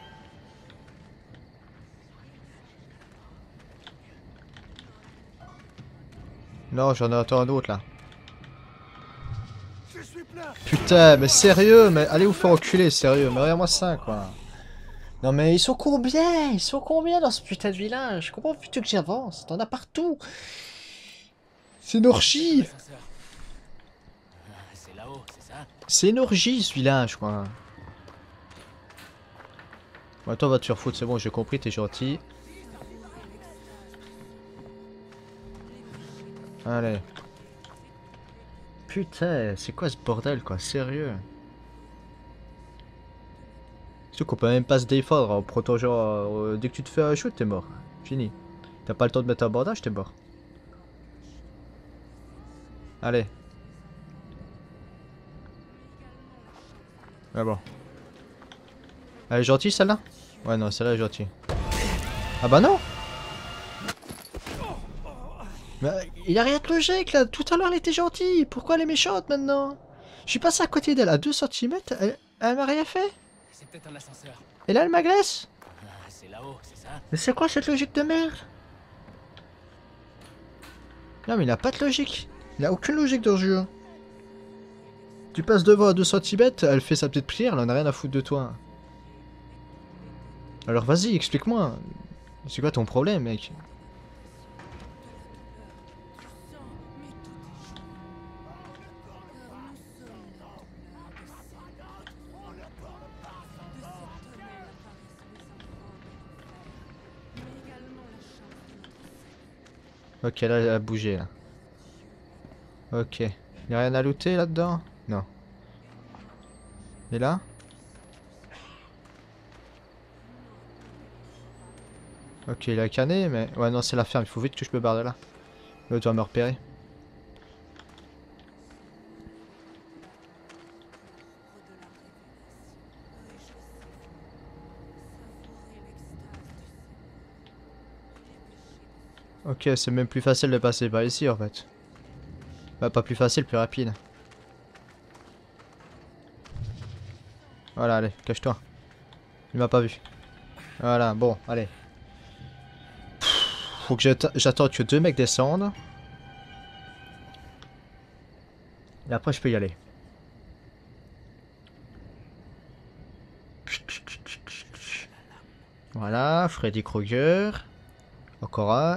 Non, j'en attends un autre là. Putain, mais sérieux, mais allez vous faire enculer, sérieux. Mais regarde-moi ça, quoi. Non, mais ils sont combien? Ils sont combien dans ce putain de village? Comment veux-tu que j'avance? T'en as partout. C'est une orgie. C'est là-haut, c'est ça? C'est une orgie ce village, quoi. Bon, toi, va te faire foutre, c'est bon, j'ai compris, t'es gentil. Allez. Putain, c'est quoi ce bordel, quoi, sérieux? Surtout qu'on peut même pas se défendre en protégeant. Euh, dès que tu te fais un shoot, t'es mort. Fini. T'as pas le temps de mettre un bandage, t'es mort. Allez. Ah bon. Elle est gentille celle-là? Ouais, non, celle-là est gentille. Ah bah non! Mais il y a rien de logique là, tout à l'heure elle était gentille, pourquoi elle est méchante maintenant? Je suis passé à côté d'elle à deux centimètres, elle, elle m'a rien fait? C'est peut-être un ascenseur. Et là elle m'agresse? Ah, c'est là-haut, c'est ça? Mais c'est quoi cette logique de merde? Non mais il a pas de logique, il a aucune logique dans ce jeu. Tu passes devant à deux centimètres, elle fait sa petite prière, elle en a rien à foutre de toi. Alors vas-y, explique-moi. C'est quoi ton problème, mec? Ok, là, elle a bougé, là. Ok. Y'a rien à looter, là-dedans? Non. Et là? Ok, il a canné, mais... Ouais, non, c'est la ferme. Il faut vite que je me barre de là. L'autre doit me repérer. Ok, c'est même plus facile de passer par ici, en fait. Bah, pas plus facile, plus rapide. Voilà, allez, cache-toi. Il m'a pas vu. Voilà, bon, allez. Faut que j'attende que deux mecs descendent. Et après, je peux y aller. Voilà, Freddy Krueger. Encore un.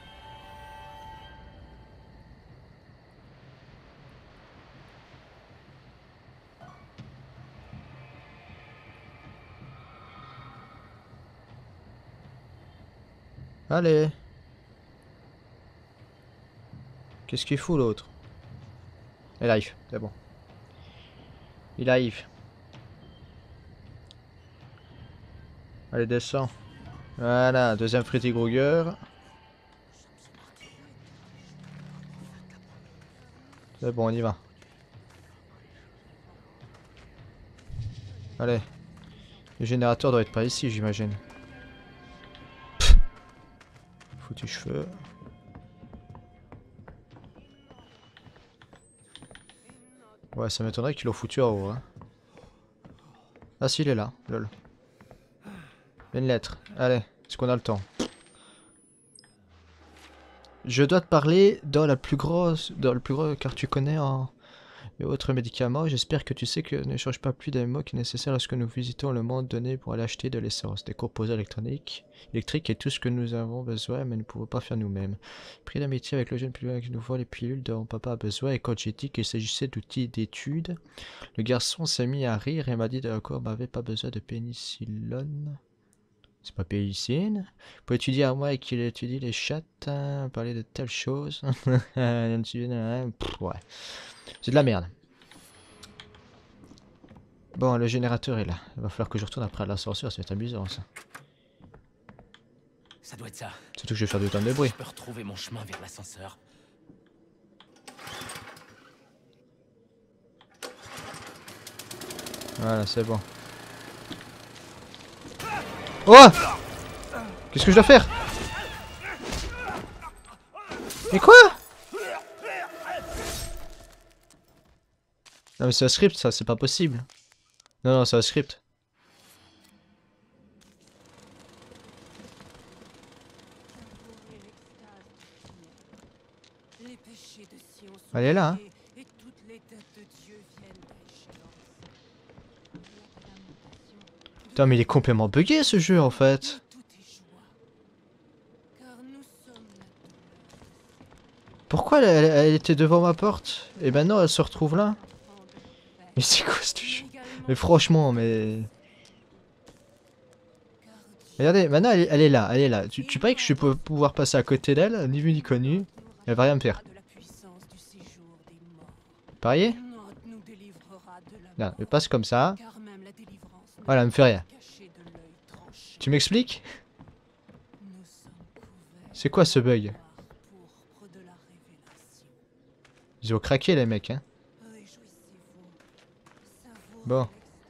Allez. Qu'est-ce qu'il fout l'autre? Il arrive, c'est bon. Il arrive. Allez, descends. Voilà, deuxième Freddy Krueger. C'est bon, on y va. Allez. Le générateur doit être pas ici, j'imagine. Foutu cheveux. Ouais, ça m'étonnerait qu'il l'ait foutu en haut. Hein. Ah si, il est là, lol. Une lettre. Allez, est-ce qu'on a le temps? Je dois te parler dans la plus grosse, dans le plus gros, car tu connais en et autres médicaments. J'espère que tu sais que ne change pas plus d'un mot qui est nécessaire lorsque nous visitons le monde donné pour aller acheter de l'essence, des composants électroniques, électriques et tout ce que nous avons besoin, mais nous ne pouvons pas faire nous-mêmes. Pris d'amitié avec le jeune plus loin qui nous voit les pilules dont papa a besoin, et quand j'ai dit qu'il s'agissait d'outils d'études, le garçon s'est mis à rire et m'a dit d'accord, on n'avait pas besoin de pénicillone. C'est pas pénicilline. Pour étudier à moi et qu'il étudie les chattes, hein, parler de telles choses. Pff, ouais. C'est de la merde. Bon, le générateur est là. Il va falloir que je retourne après à l'ascenseur, ça va être amusant ça. Ça doit être ça. Surtout que je vais faire du temps de bruit. Je peux retrouver mon chemin vers l'ascenseur. Voilà, c'est bon. Oh! Qu'est-ce que je dois faire? Mais quoi? Non mais c'est un script ça, c'est pas possible. Non non c'est un script. Elle est là hein. Putain mais il est complètement bugué ce jeu en fait. Pourquoi elle, elle, elle était devant ma porte et maintenant elle se retrouve là? Mais c'est quoi ce jeu? Mais franchement mais... Regardez, maintenant elle, elle est là, elle est là. Tu, tu paries que je peux pouvoir passer à côté d'elle, ni vu ni connu. Elle va rien me faire. Parier? Non, elle passe comme ça. Voilà, elle me fait rien. Tu m'expliques? C'est quoi ce bug? Ils ont craqué les mecs hein. Bon.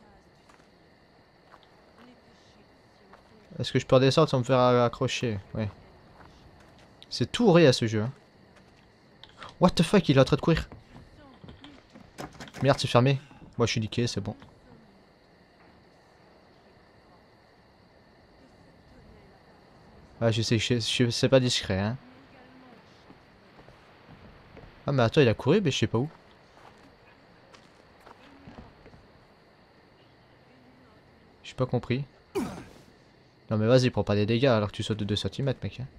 Est-ce que je peux redescendre sans me faire accrocher? Ouais. C'est tout vrai à ce jeu. Hein. What the fuck, il est en train de courir. Merde, c'est fermé. Moi je suis niqué, c'est bon. Ah, je sais, je sais, c'est pas discret, hein. Ah, mais attends, il a couru, mais je sais pas où. J'ai pas compris. Non, mais vas-y, prends pas des dégâts alors que tu sautes de deux centimètres, mec. Hein.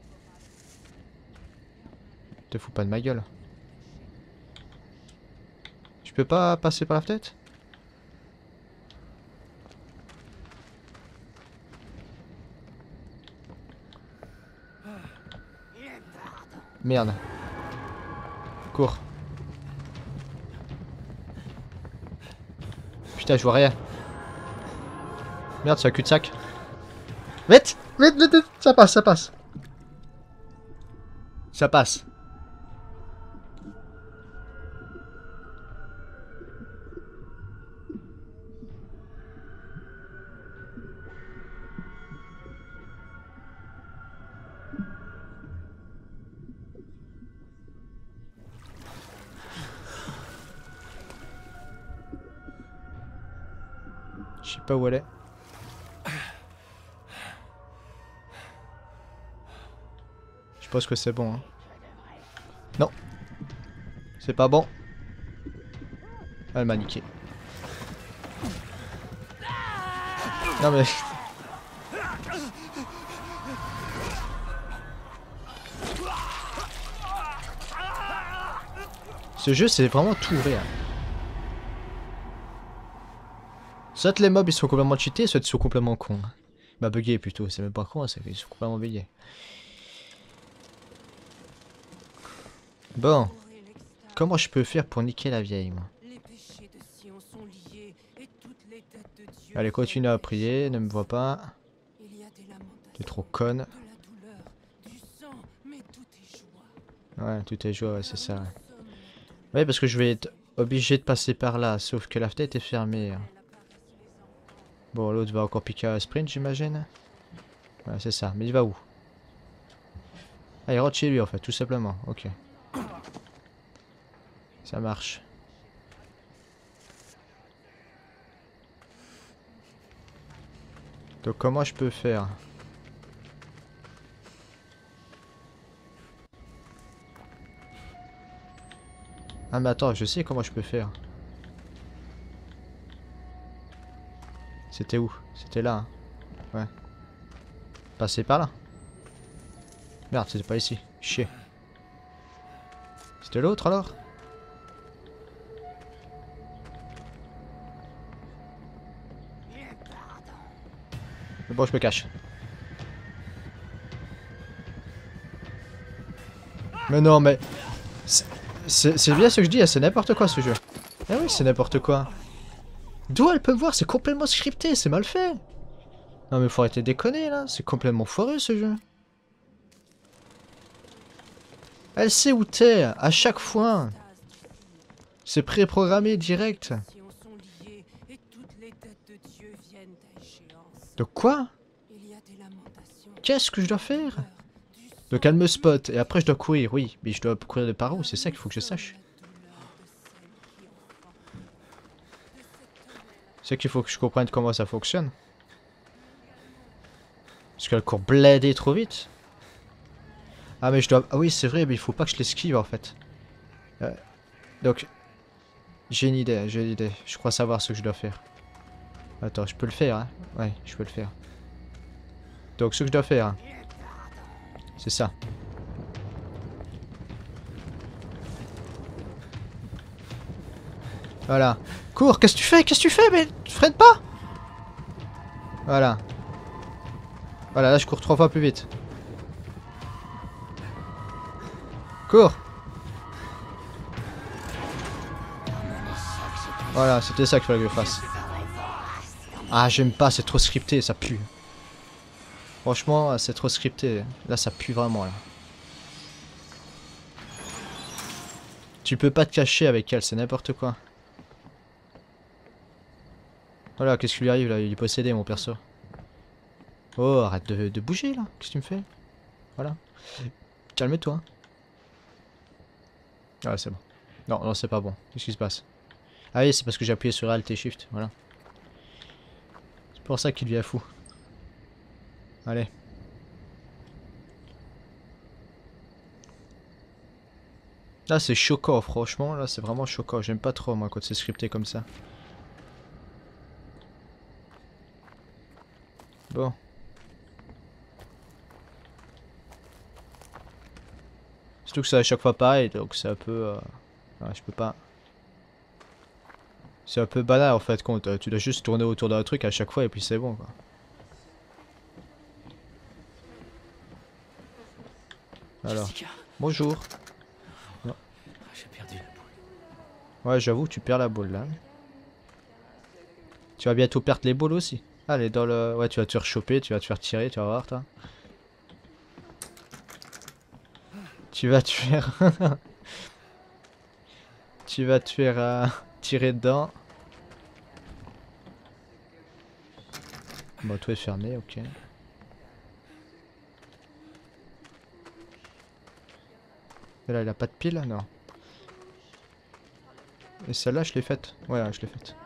Te fous pas de ma gueule. Je peux pas passer par la fenêtre? Merde. Cours. Putain, je vois rien. Merde, c'est un cul-de-sac. Vite, vite, vite, vite, ça passe, ça passe. Ça passe. Je sais pas où elle est. Je pense que c'est bon. Hein. Non. C'est pas bon. Elle m'a niqué. Non mais... Ce jeu c'est vraiment tout vrai. Hein. Soit les mobs ils sont complètement cheatés, soit ils sont complètement cons. Bah buggés plutôt, c'est même pas con, c'est qu'ils sont complètement buggés. Bon. Comment je peux faire pour niquer la vieille moi? Allez, continue à prier, ne me vois pas. T'es trop conne. Ouais, tout est joie, ouais, c'est ça. Ouais. Ouais, parce que je vais être obligé de passer par là, sauf que la fenêtre est fermée. Bon, l'autre va encore piquer un sprint, j'imagine. Ouais, c'est ça. Mais il va où? Ah, il rentre chez lui, en fait, tout simplement. Ok. Ça marche. Donc, comment je peux faire? Ah, mais attends, je sais comment je peux faire. C'était où? C'était là. Hein. Ouais. Passer par là. Merde, c'était pas ici. Chier. C'était l'autre alors? Mais bon, je me cache. Mais non, mais... C'est bien ce que je dis, c'est n'importe quoi ce jeu. Ah oui, c'est n'importe quoi. D'où elle peut me voir? C'est complètement scripté, c'est mal fait. Non mais faut arrêter de déconner là, c'est complètement foireux ce jeu. Elle sait où t'es, à chaque fois. C'est préprogrammé direct. De quoi? Qu'est-ce que je dois faire? Donc elle me spot et après je dois courir, oui. Mais je dois courir de par où? C'est ça qu'il faut que je sache. C'est qu'il faut que je comprenne comment ça fonctionne. Parce qu'elle court blédée trop vite. Ah mais je dois... Ah oui c'est vrai, mais il faut pas que je l'esquive en fait. Euh, donc... J'ai une idée, j'ai une idée. Je crois savoir ce que je dois faire. Attends, je peux le faire, hein? Ouais, je peux le faire. Donc ce que je dois faire... Hein, c'est ça. Voilà. Cours, qu'est-ce que tu fais? Qu'est-ce que tu fais? Mais tu freines pas? Voilà. Voilà, là je cours trois fois plus vite. Cours. Voilà, c'était ça qu'il fallait que je fasse. Ah, j'aime pas, c'est trop scripté, ça pue. Franchement, c'est trop scripté. Là, ça pue vraiment, là. Tu peux pas te cacher avec elle, c'est n'importe quoi. Voilà, qu'est-ce qui lui arrive, là? Il est possédé, mon perso. Oh, arrête de, de bouger, là. Qu'est-ce que tu me fais? Voilà. Calme-toi. Ah, c'est bon. Non, non, c'est pas bon. Qu'est-ce qui se passe? Ah oui, c'est parce que j'ai appuyé sur Alt et Shift, voilà. C'est pour ça qu'il devient fou. Allez. Là, c'est choquant, franchement. Là, c'est vraiment choquant. J'aime pas trop, moi, quand c'est scripté comme ça. Bon. Surtout que c'est à chaque fois pareil, donc c'est un peu... Euh... Ouais, je peux pas... C'est un peu banal en fait, quand tu dois juste tourner autour d'un truc à chaque fois et puis c'est bon quoi. Alors, bonjour. Non. J'ai perdu la boule. Ouais, j'avoue, tu perds la boule là. Tu vas bientôt perdre les boules aussi. Allez, dans le... Ouais, tu vas te faire choper, tu vas te faire tirer, tu vas voir toi. Tu vas te faire... tu vas te faire euh, tirer dedans. Bon, tout est fermé, ok. Et là, il a pas de pile, non. Et celle-là, je l'ai faite. Ouais, je l'ai faite.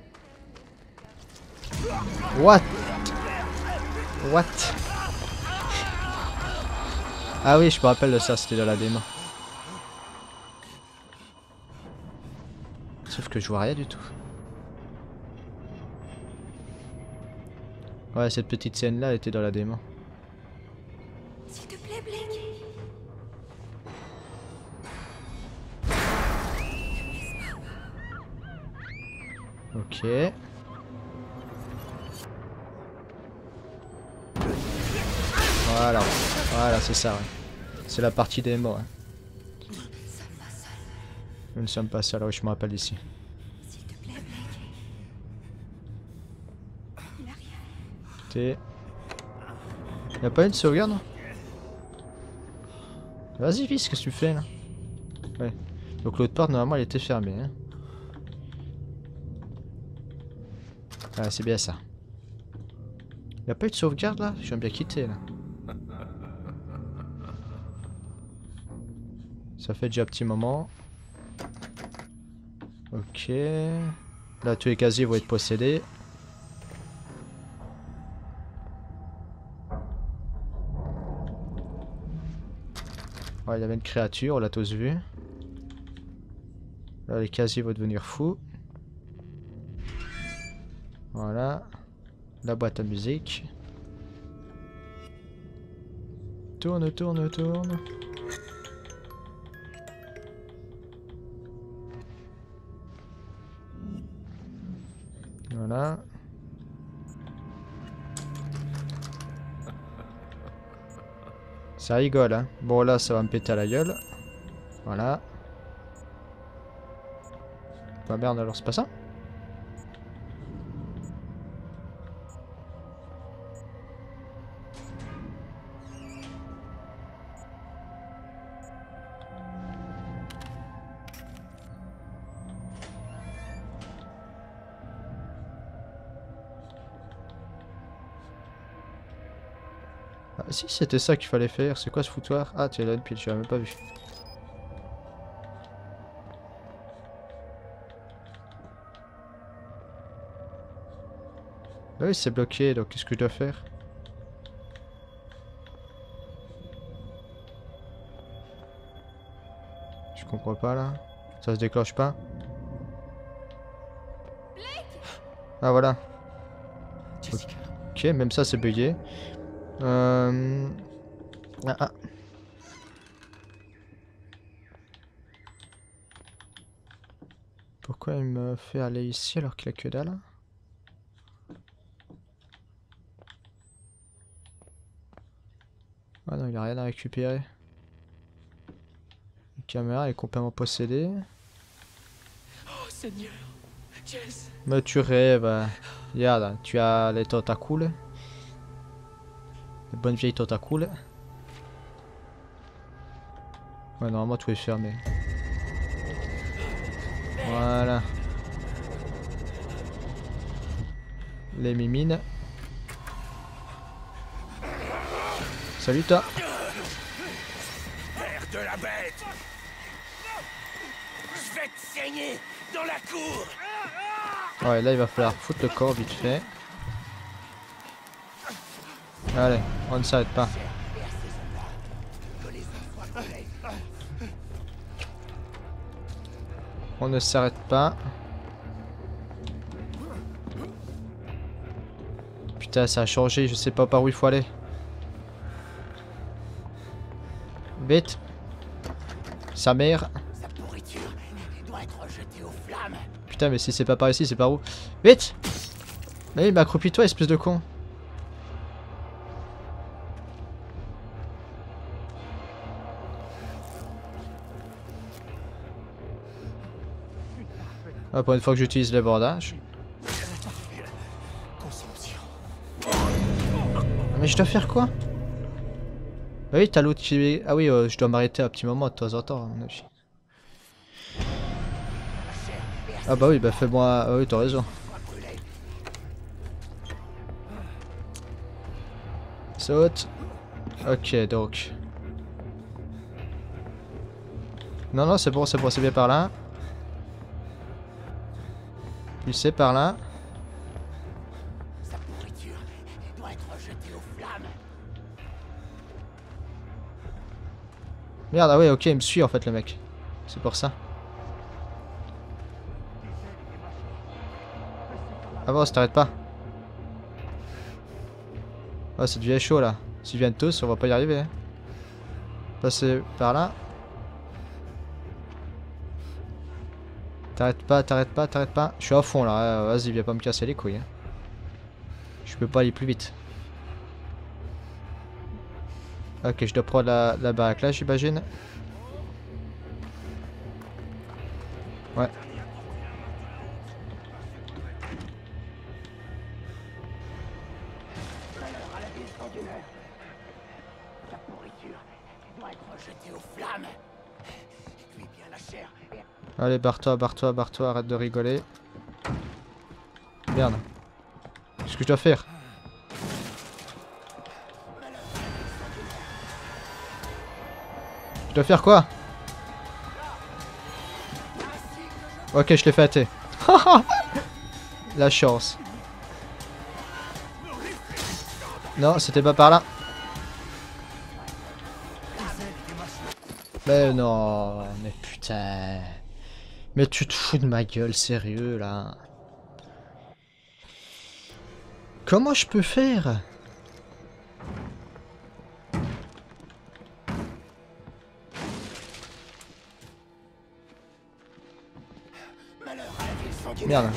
What? What? Ah oui, je me rappelle de ça, c'était dans la démo. Sauf que je vois rien du tout. Ouais, cette petite scène-là était dans la démo. S'il te plaît, Blake. Ok. Voilà, voilà, c'est ça, ouais. C'est la partie démo, hein. Nous ne sommes pas seuls, oui, je me rappelle ici. S'il te plaît, Blake. Il a rien. T'es... Y'a pas une sauvegarde, non? Vas-y, fils, qu'est-ce que tu fais, là? Ouais. Donc l'autre porte, normalement, elle était fermée, hein. Ah, c'est bien ça. Y'a pas eu de sauvegarde, là? Je viens bien quitter, là. Ça fait déjà un petit moment. Ok. Là, tous les casiers vont être possédés. Ouais, il y avait une créature, on l'a tous vu. Là, les casiers vont devenir fous. Voilà. La boîte à musique. Tourne, tourne, tourne. Voilà. Ça rigole, hein. Bon, là, ça va me péter à la gueule. Voilà. Bah merde, alors c'est pas ça? Ah, si, c'était ça qu'il fallait faire. C'est quoi ce foutoir? Ah, tu as là une pile, je l'avais même pas vu. Ah oui, c'est bloqué, donc qu'est-ce que je dois faire? Je comprends pas là. Ça se déclenche pas. Ah voilà. Jessica. Ok, même ça c'est bugué. Euh... Ah, ah. Pourquoi il me fait aller ici alors qu'il a que dalle? Ah non, il a rien à récupérer. La caméra est complètement possédée. Oh Seigneur. Jess. Mais tu rêves. Regarde, tu as les tentacules. Les bonnes vieilles tentacules. Ouais, normalement tout est fermé. Voilà. Les mimines. Salut toi. Père de la bête! Je vais te saigner dans la cour! Ouais, là il va falloir foutre le corps vite fait. Allez, on ne s'arrête pas. On ne s'arrête pas. Putain, ça a changé, je sais pas par où il faut aller. Vite. Sa mère. Sa pourriture doit être jetée aux flammes. Putain, mais si c'est pas par ici, c'est par où? Vite. Mais il accroupis-toi, espèce de con. Ah, pour une fois que j'utilise les bordages. Ah, mais je dois faire quoi? Ah oui, t'as l'autre qui... Ah oui, euh, je dois m'arrêter un petit moment de temps en temps, à mon avis. Ah bah oui, bah fais-moi... Ah oui, t'as raison. Saute. Ok, donc... Non, non, c'est bon, c'est bon, c'est bien par là. Puis c'est par là. Sa pourriture doit être jetée aux flammes. Merde, ah ouais, ok, il me suit en fait le mec. C'est pour ça. Avance, t'arrêtes pas. Oh, ça devient chaud là. S'ils viennent tous, on va pas y arriver. Hein. Passer par là. T'arrêtes pas, t'arrêtes pas, t'arrêtes pas. Je suis à fond là, vas-y, viens pas me casser les couilles. Hein. Je peux pas aller plus vite. Ok, je dois prendre la, la baraque là, j'imagine. Ouais. Sa pourriture doit être jetée aux flammes. Cuis bien la chair et... Allez, barre-toi, barre-toi, barre-toi, arrête de rigoler. Merde. Qu'est-ce que je dois faire? Je dois faire quoi? Ok, je l'ai fait hâter. La chance. Non, c'était pas par là. Mais non, mais putain. Mais tu te fous de ma gueule, sérieux là. Comment je peux faire? Merde.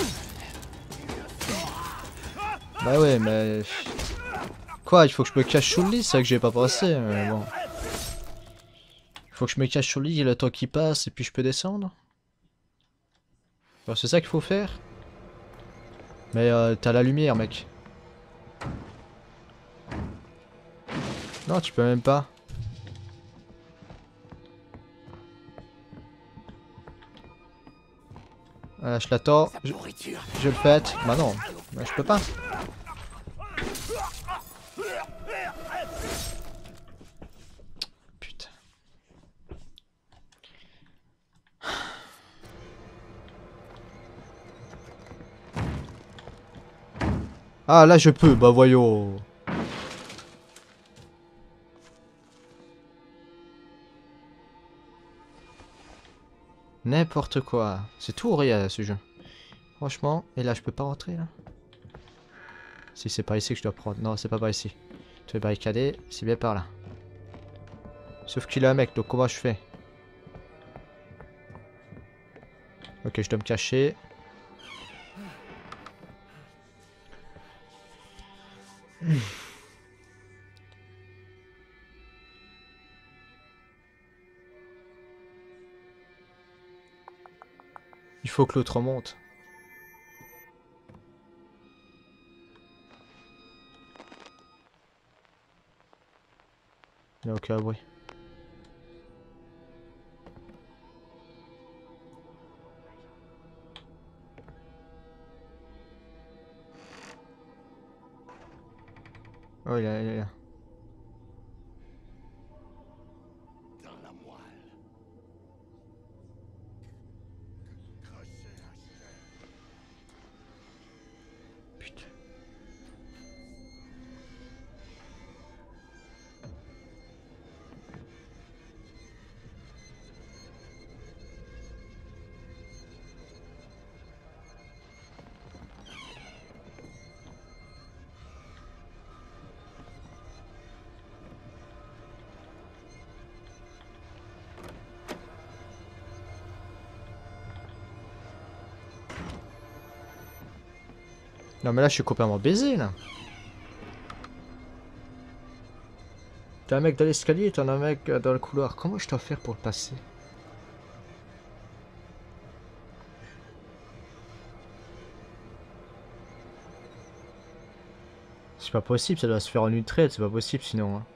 Bah ouais, mais... Quoi, il faut que je me cache sous le lit, c'est vrai que j'y ai pas pensé, mais bon. Il faut que je me cache sous le lit, il y a le temps qui passe, et puis je peux descendre. Alors c'est ça qu'il faut faire? Mais euh, t'as la lumière, mec. Non, tu peux même pas. Voilà, je l'attends. Je, je le fais. Bah non, bah, je peux pas. Putain. Ah là je peux, bah voyons. N'importe quoi. C'est tout horrible ce jeu. Franchement, et là je peux pas rentrer là. Si c'est par ici que je dois prendre. Non, c'est pas par ici. Tu es barricadé, c'est bien par là. Sauf qu'il a un mec, donc comment je fais? Ok, je dois me cacher. Il faut que l'autre remonte. Il n'y a aucun bruit. Oh, il est là. Putain. Non mais là je suis complètement baisé là. T'as un mec dans l'escalier, t'en as un mec dans le couloir. Comment je dois faire pour le passer? C'est pas possible, ça doit se faire en une traite, c'est pas possible sinon. Hein.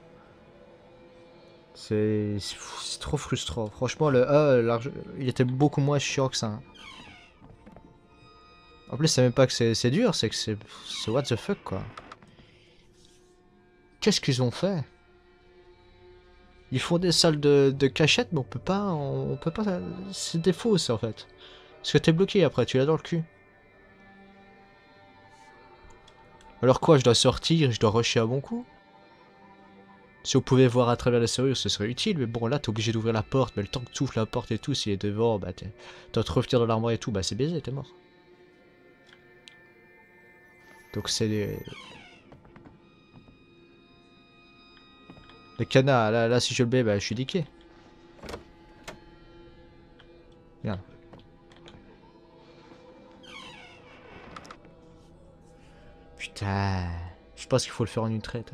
C'est trop frustrant. Franchement le A, large... il était beaucoup moins chiant que ça. Hein. En plus c'est même pas que c'est dur, c'est que c'est what the fuck quoi. Qu'est-ce qu'ils ont fait? Ils font des salles de, de cachette mais on peut pas, on, on peut pas, c'est des fausses en fait. Parce que t'es bloqué après, tu l'as dans le cul. Alors quoi, je dois sortir, je dois rusher à bon coup? Si on pouvait voir à travers la serrure, ce serait utile, mais bon là t'es obligé d'ouvrir la porte, mais le temps que tu ouvres la porte et tout, s'il est devant, bah t'es... T'as te revenir dans l'armoire et tout, bah c'est baisé, t'es mort. Donc c'est les... Le canard, là, là si je le mets, bah je suis niqué. Merde. Putain. Je pense qu'il faut le faire en une traite.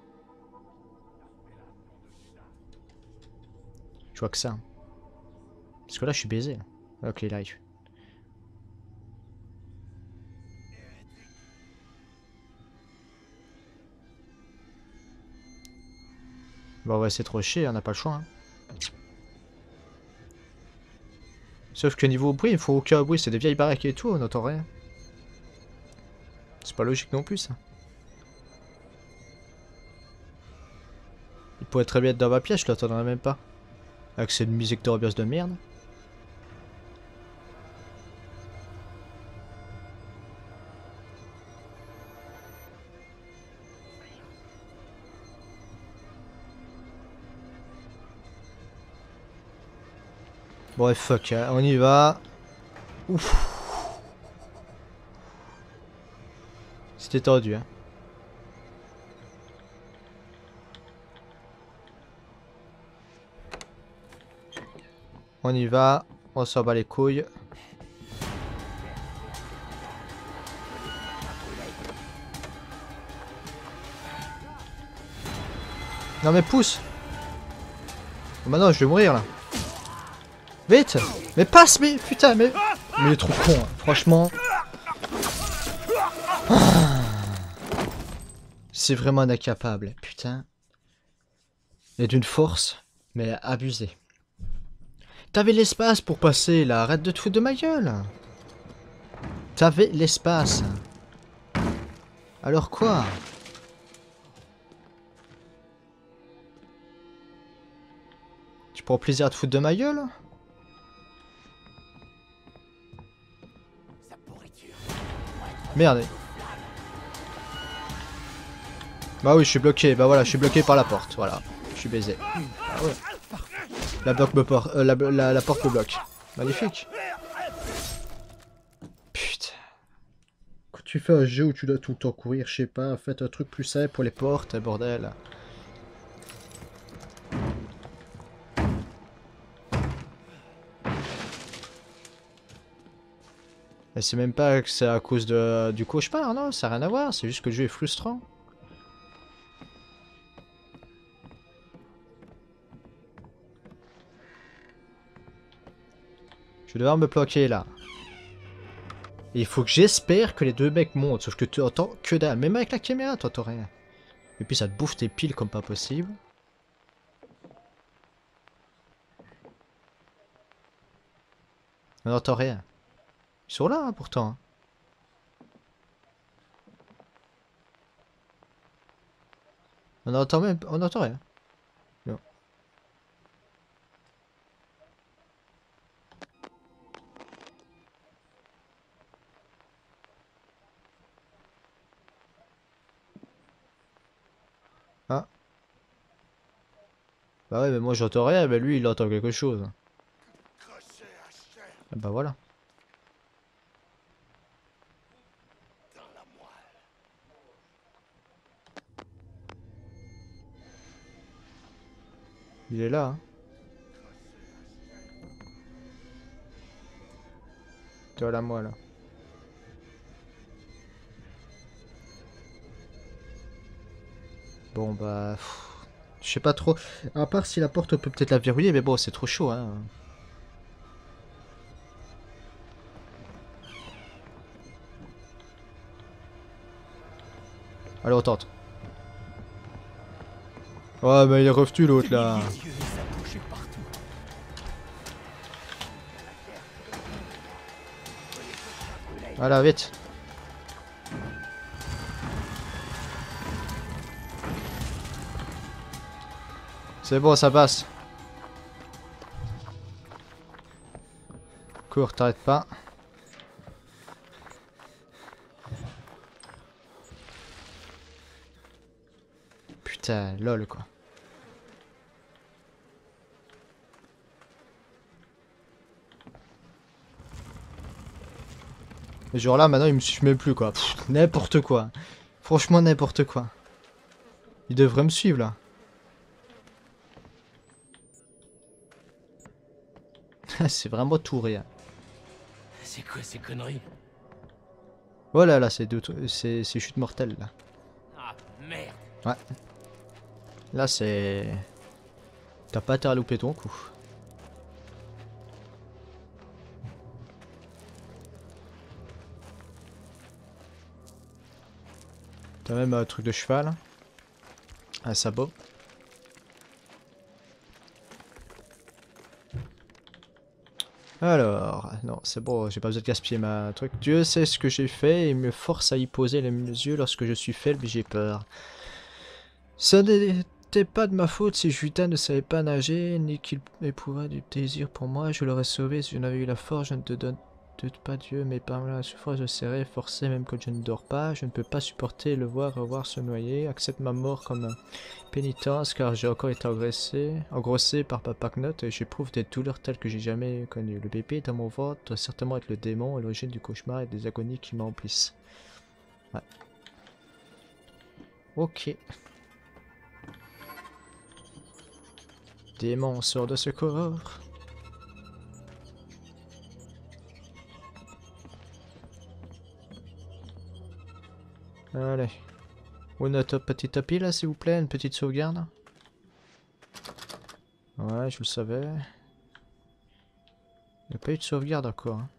Je vois que ça. Parce que là je suis baisé. Ok, il arrive. Bon, on va essayer de rusher, on n'a pas le choix. Hein. Sauf que niveau bruit, il faut aucun bruit, c'est des vieilles baraques et tout, on n'entend rien. C'est pas logique non plus ça. Il pourrait très bien être dans ma pièce, je l'attendrai même pas. Avec cette musique d'ambiance de merde. Bon, fuck, hein, on y va. Ouf. détendu, hein. On y va, on s'en bat les couilles. Non mais pousse. Maintenant je vais mourir là. Vite. Mais passe, mais putain, mais... Mais il est trop con, hein. Franchement. C'est vraiment incapable, putain. Il est d'une force, mais abusée. T'avais l'espace pour passer là, arrête de te foutre de ma gueule. T'avais l'espace. Alors quoi? Tu prends plaisir à te foutre de ma gueule? Merde. Bah oui, je suis bloqué. Bah voilà, je suis bloqué par la porte. Voilà, je suis baisé. Ah ouais. La, bloque me por euh, la, la, la porte me bloque. Magnifique. Putain. Quand tu fais un jeu où tu dois tout le temps courir, je sais pas, faites un truc plus simple pour les portes, bordel. Et c'est même pas que c'est à cause de, du cauchemar, non, ça n'a rien à voir, c'est juste que le jeu est frustrant. Je vais devoir me bloquer là. Et il faut que j'espère que les deux mecs montent, sauf que tu entends que dalle. Même avec la caméra, tu entends rien. Et puis ça te bouffe tes piles comme pas possible. On n'entend rien. Ils sont là hein, pourtant. On entend même, on n'entend rien. Non. Ah. Bah ouais, mais moi j'entends rien, mais lui il entend quelque chose. Ah bah voilà. Il est là. Hein. T'es à la moi là. Bon bah... Je sais pas trop. À part si la porte on peut peut-être la verrouiller, mais bon c'est trop chaud hein. Allez on tente. Ouais mais il est revenu l'autre là. Voilà vite. C'est bon ça passe. Cours, t'arrêtes pas. Putain, lol quoi. Mais genre là maintenant il me suit même plus quoi. N'importe quoi. Franchement n'importe quoi. Il devrait me suivre là. C'est vraiment tout rien. C'est quoi ces conneries? Voilà là c'est c'est chute mortelle là. Ah merde. Ouais. Là c'est... T'as pas intérêt à louper ton coup. T'as même un truc de cheval. Un sabot. Alors, non, c'est bon, j'ai pas besoin de gaspiller ma truc. Dieu sait ce que j'ai fait et me force à y poser les yeux lorsque je suis faible et j'ai peur. Ça n'était pas de ma faute si Judas ne savait pas nager, ni qu'il éprouvait du désir pour moi. Je l'aurais sauvé si je n'avais eu la force. Je ne te donne pas Dieu, mais par la souffrance je serai forcé même quand je ne dors pas. Je ne peux pas supporter le voir revoir se noyer. Accepte ma mort comme pénitence car j'ai encore été engraissé, engrossé par Papa Knott et j'éprouve des douleurs telles que j'ai jamais connues. Le bébé dans mon ventre doit certainement être le démon à l'origine du cauchemar et des agonies qui m'emplissent. Ouais. Ok. Démon, sort de ce corps. Allez. Où est notre petit tapis là, s'il vous plaît? Une petite sauvegarde. Ouais, je le savais. Il n'y a pas eu de sauvegarde encore. Hein.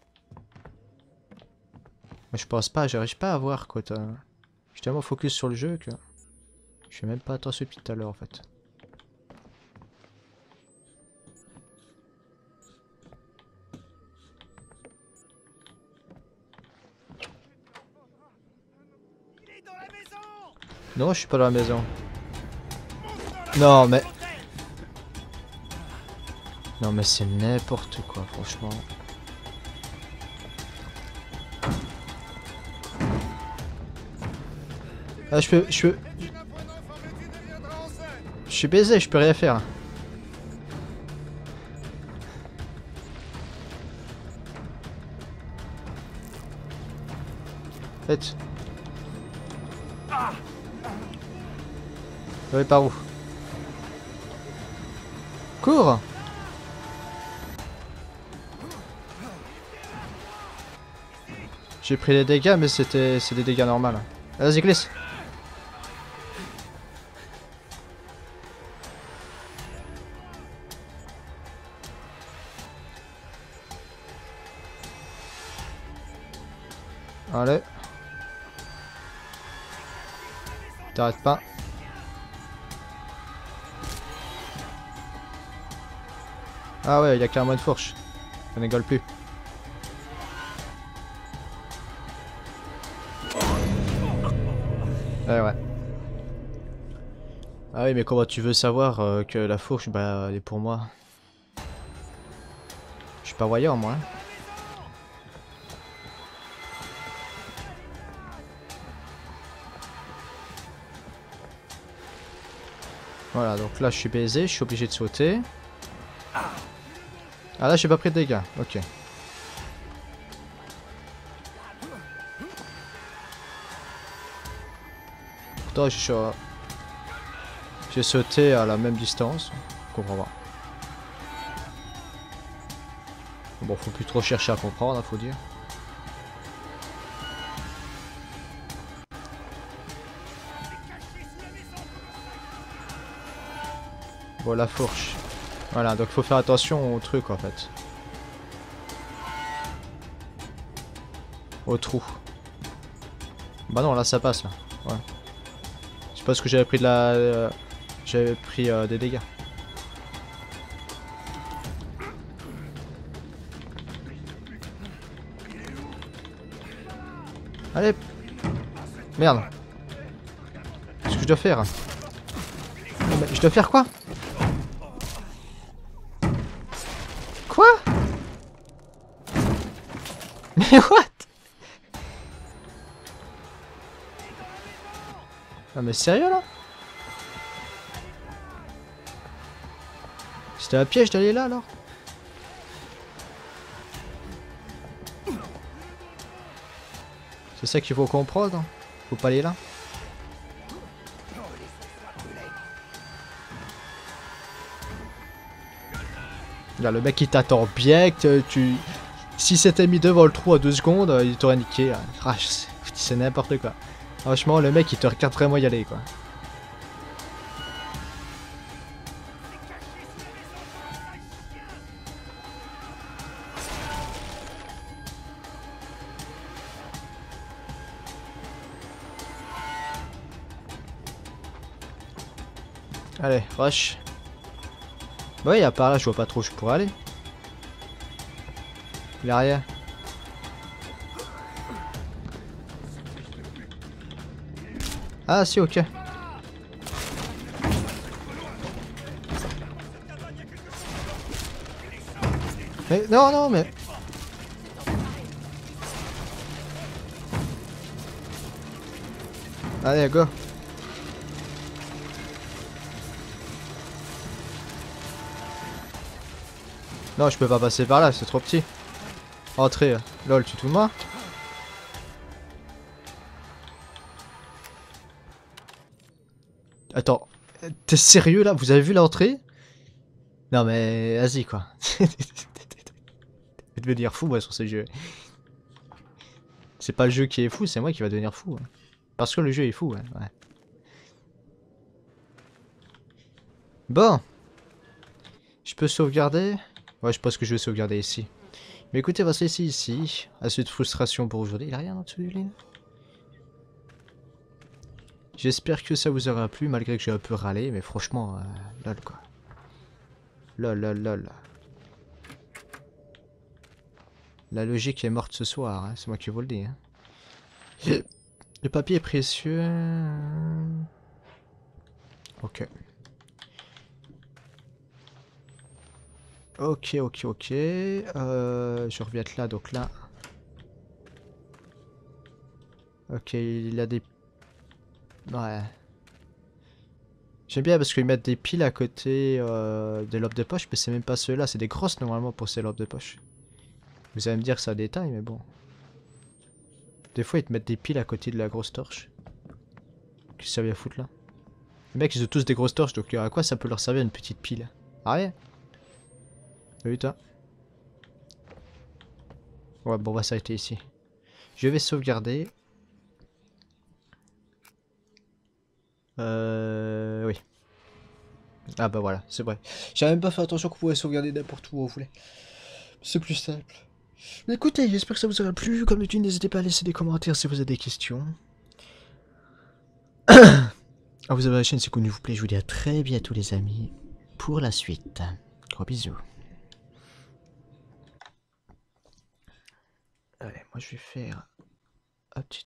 Mais je pense pas, j'arrive pas à voir quoi. Je suis tellement focus sur le jeu que je fais même pas attention depuis tout à l'heure en fait. Non, je suis pas dans la maison. Non, mais... Non, mais c'est n'importe quoi, franchement. Ah, je peux... Je peux... Je suis baisé, je peux rien faire. Faites. Oui, par où? Cours! J'ai pris les dégâts, mais c'était c'est des dégâts normaux. Vas-y, glisse! Allez. T'arrêtes pas. Ah ouais, il y a clairement une fourche. Ça n'égale plus. Ouais, ouais. Ah oui, mais comment tu veux savoir euh, que la fourche, bah, elle est pour moi? Je suis pas voyant, moi. Hein. Voilà, donc là, je suis baisé, je suis obligé de sauter. Ah là j'ai pas pris de dégâts, ok. Pourtant j'ai j'ai sauté à la même distance, je comprends pas. Bon, faut plus trop chercher à comprendre, faut dire. Bon, la fourche. Voilà, donc faut faire attention au truc en fait. Au trou. Bah non, là ça passe là. Ouais. C'est parce que j'avais pris de la... Euh, j'avais pris euh, des dégâts. Allez. Merde. Qu'est-ce que je dois faire? Je dois faire quoi? Quoi? Mais what? Ah mais sérieux là? C'était un piège d'aller là alors? C'est ça qu'il faut comprendre. Faut pas aller là. Là, le mec il t'attend bien que tu... Si c'était mis devant le trou à deux secondes, il t'aurait niqué. Ah, c'est n'importe quoi. Franchement, le mec il te regarde vraiment y aller quoi. Allez, rush. Bah oui, à part là, je vois pas trop où je pourrais aller. Il a rien. Ah si, ok. Mais non, non, mais... Allez, go. Non, je peux pas passer par là, c'est trop petit. Entrée, lol, tu te fous de moi? Attends, t'es sérieux là? Vous avez vu l'entrée? Non mais vas-y quoi. Je vais devenir fou moi sur ce jeu. C'est pas le jeu qui est fou, c'est moi qui va devenir fou. Hein. Parce que le jeu est fou, hein. Ouais. Bon. Je peux sauvegarder? Ouais, je pense que je vais sauvegarder ici. Mais écoutez, on va se laisser ici. Assez de frustration pour aujourd'hui. Il a rien en dessous du lit. J'espère que ça vous aura plu, malgré que j'ai un peu râlé, mais franchement, euh, lol quoi. Lol, lol, lol. La logique est morte ce soir, hein. C'est moi qui vous le dis. Hein. Le papier est précieux. Ok. Ok, ok, ok. Euh, je reviens là, donc là. Ok, il a des... Ouais. J'aime bien parce qu'ils mettent des piles à côté euh, des lampes de poche, mais c'est même pas ceux-là, c'est des grosses normalement pour ces lampes de poche. Vous allez me dire que c'est un détail, mais bon. Des fois ils te mettent des piles à côté de la grosse torche. Qu'est-ce que ça vient foutre là? Les mecs ils ont tous des grosses torches, donc à quoi ça peut leur servir une petite pile? Ah rien. Salut toi. Ouais bon on va s'arrêter ici. Je vais sauvegarder. Euh... Oui. Ah bah voilà, c'est vrai. J'avais même pas fait attention qu'on pouvait sauvegarder n'importe où on voulait. C'est plus simple. Mais écoutez, j'espère que ça vous aura plu. Comme d'habitude, n'hésitez pas à laisser des commentaires si vous avez des questions. À vous abonner à la chaîne si vous vous plaît. Je vous dis à très bientôt les amis pour la suite. Gros bisous. Allez, moi je vais faire un petit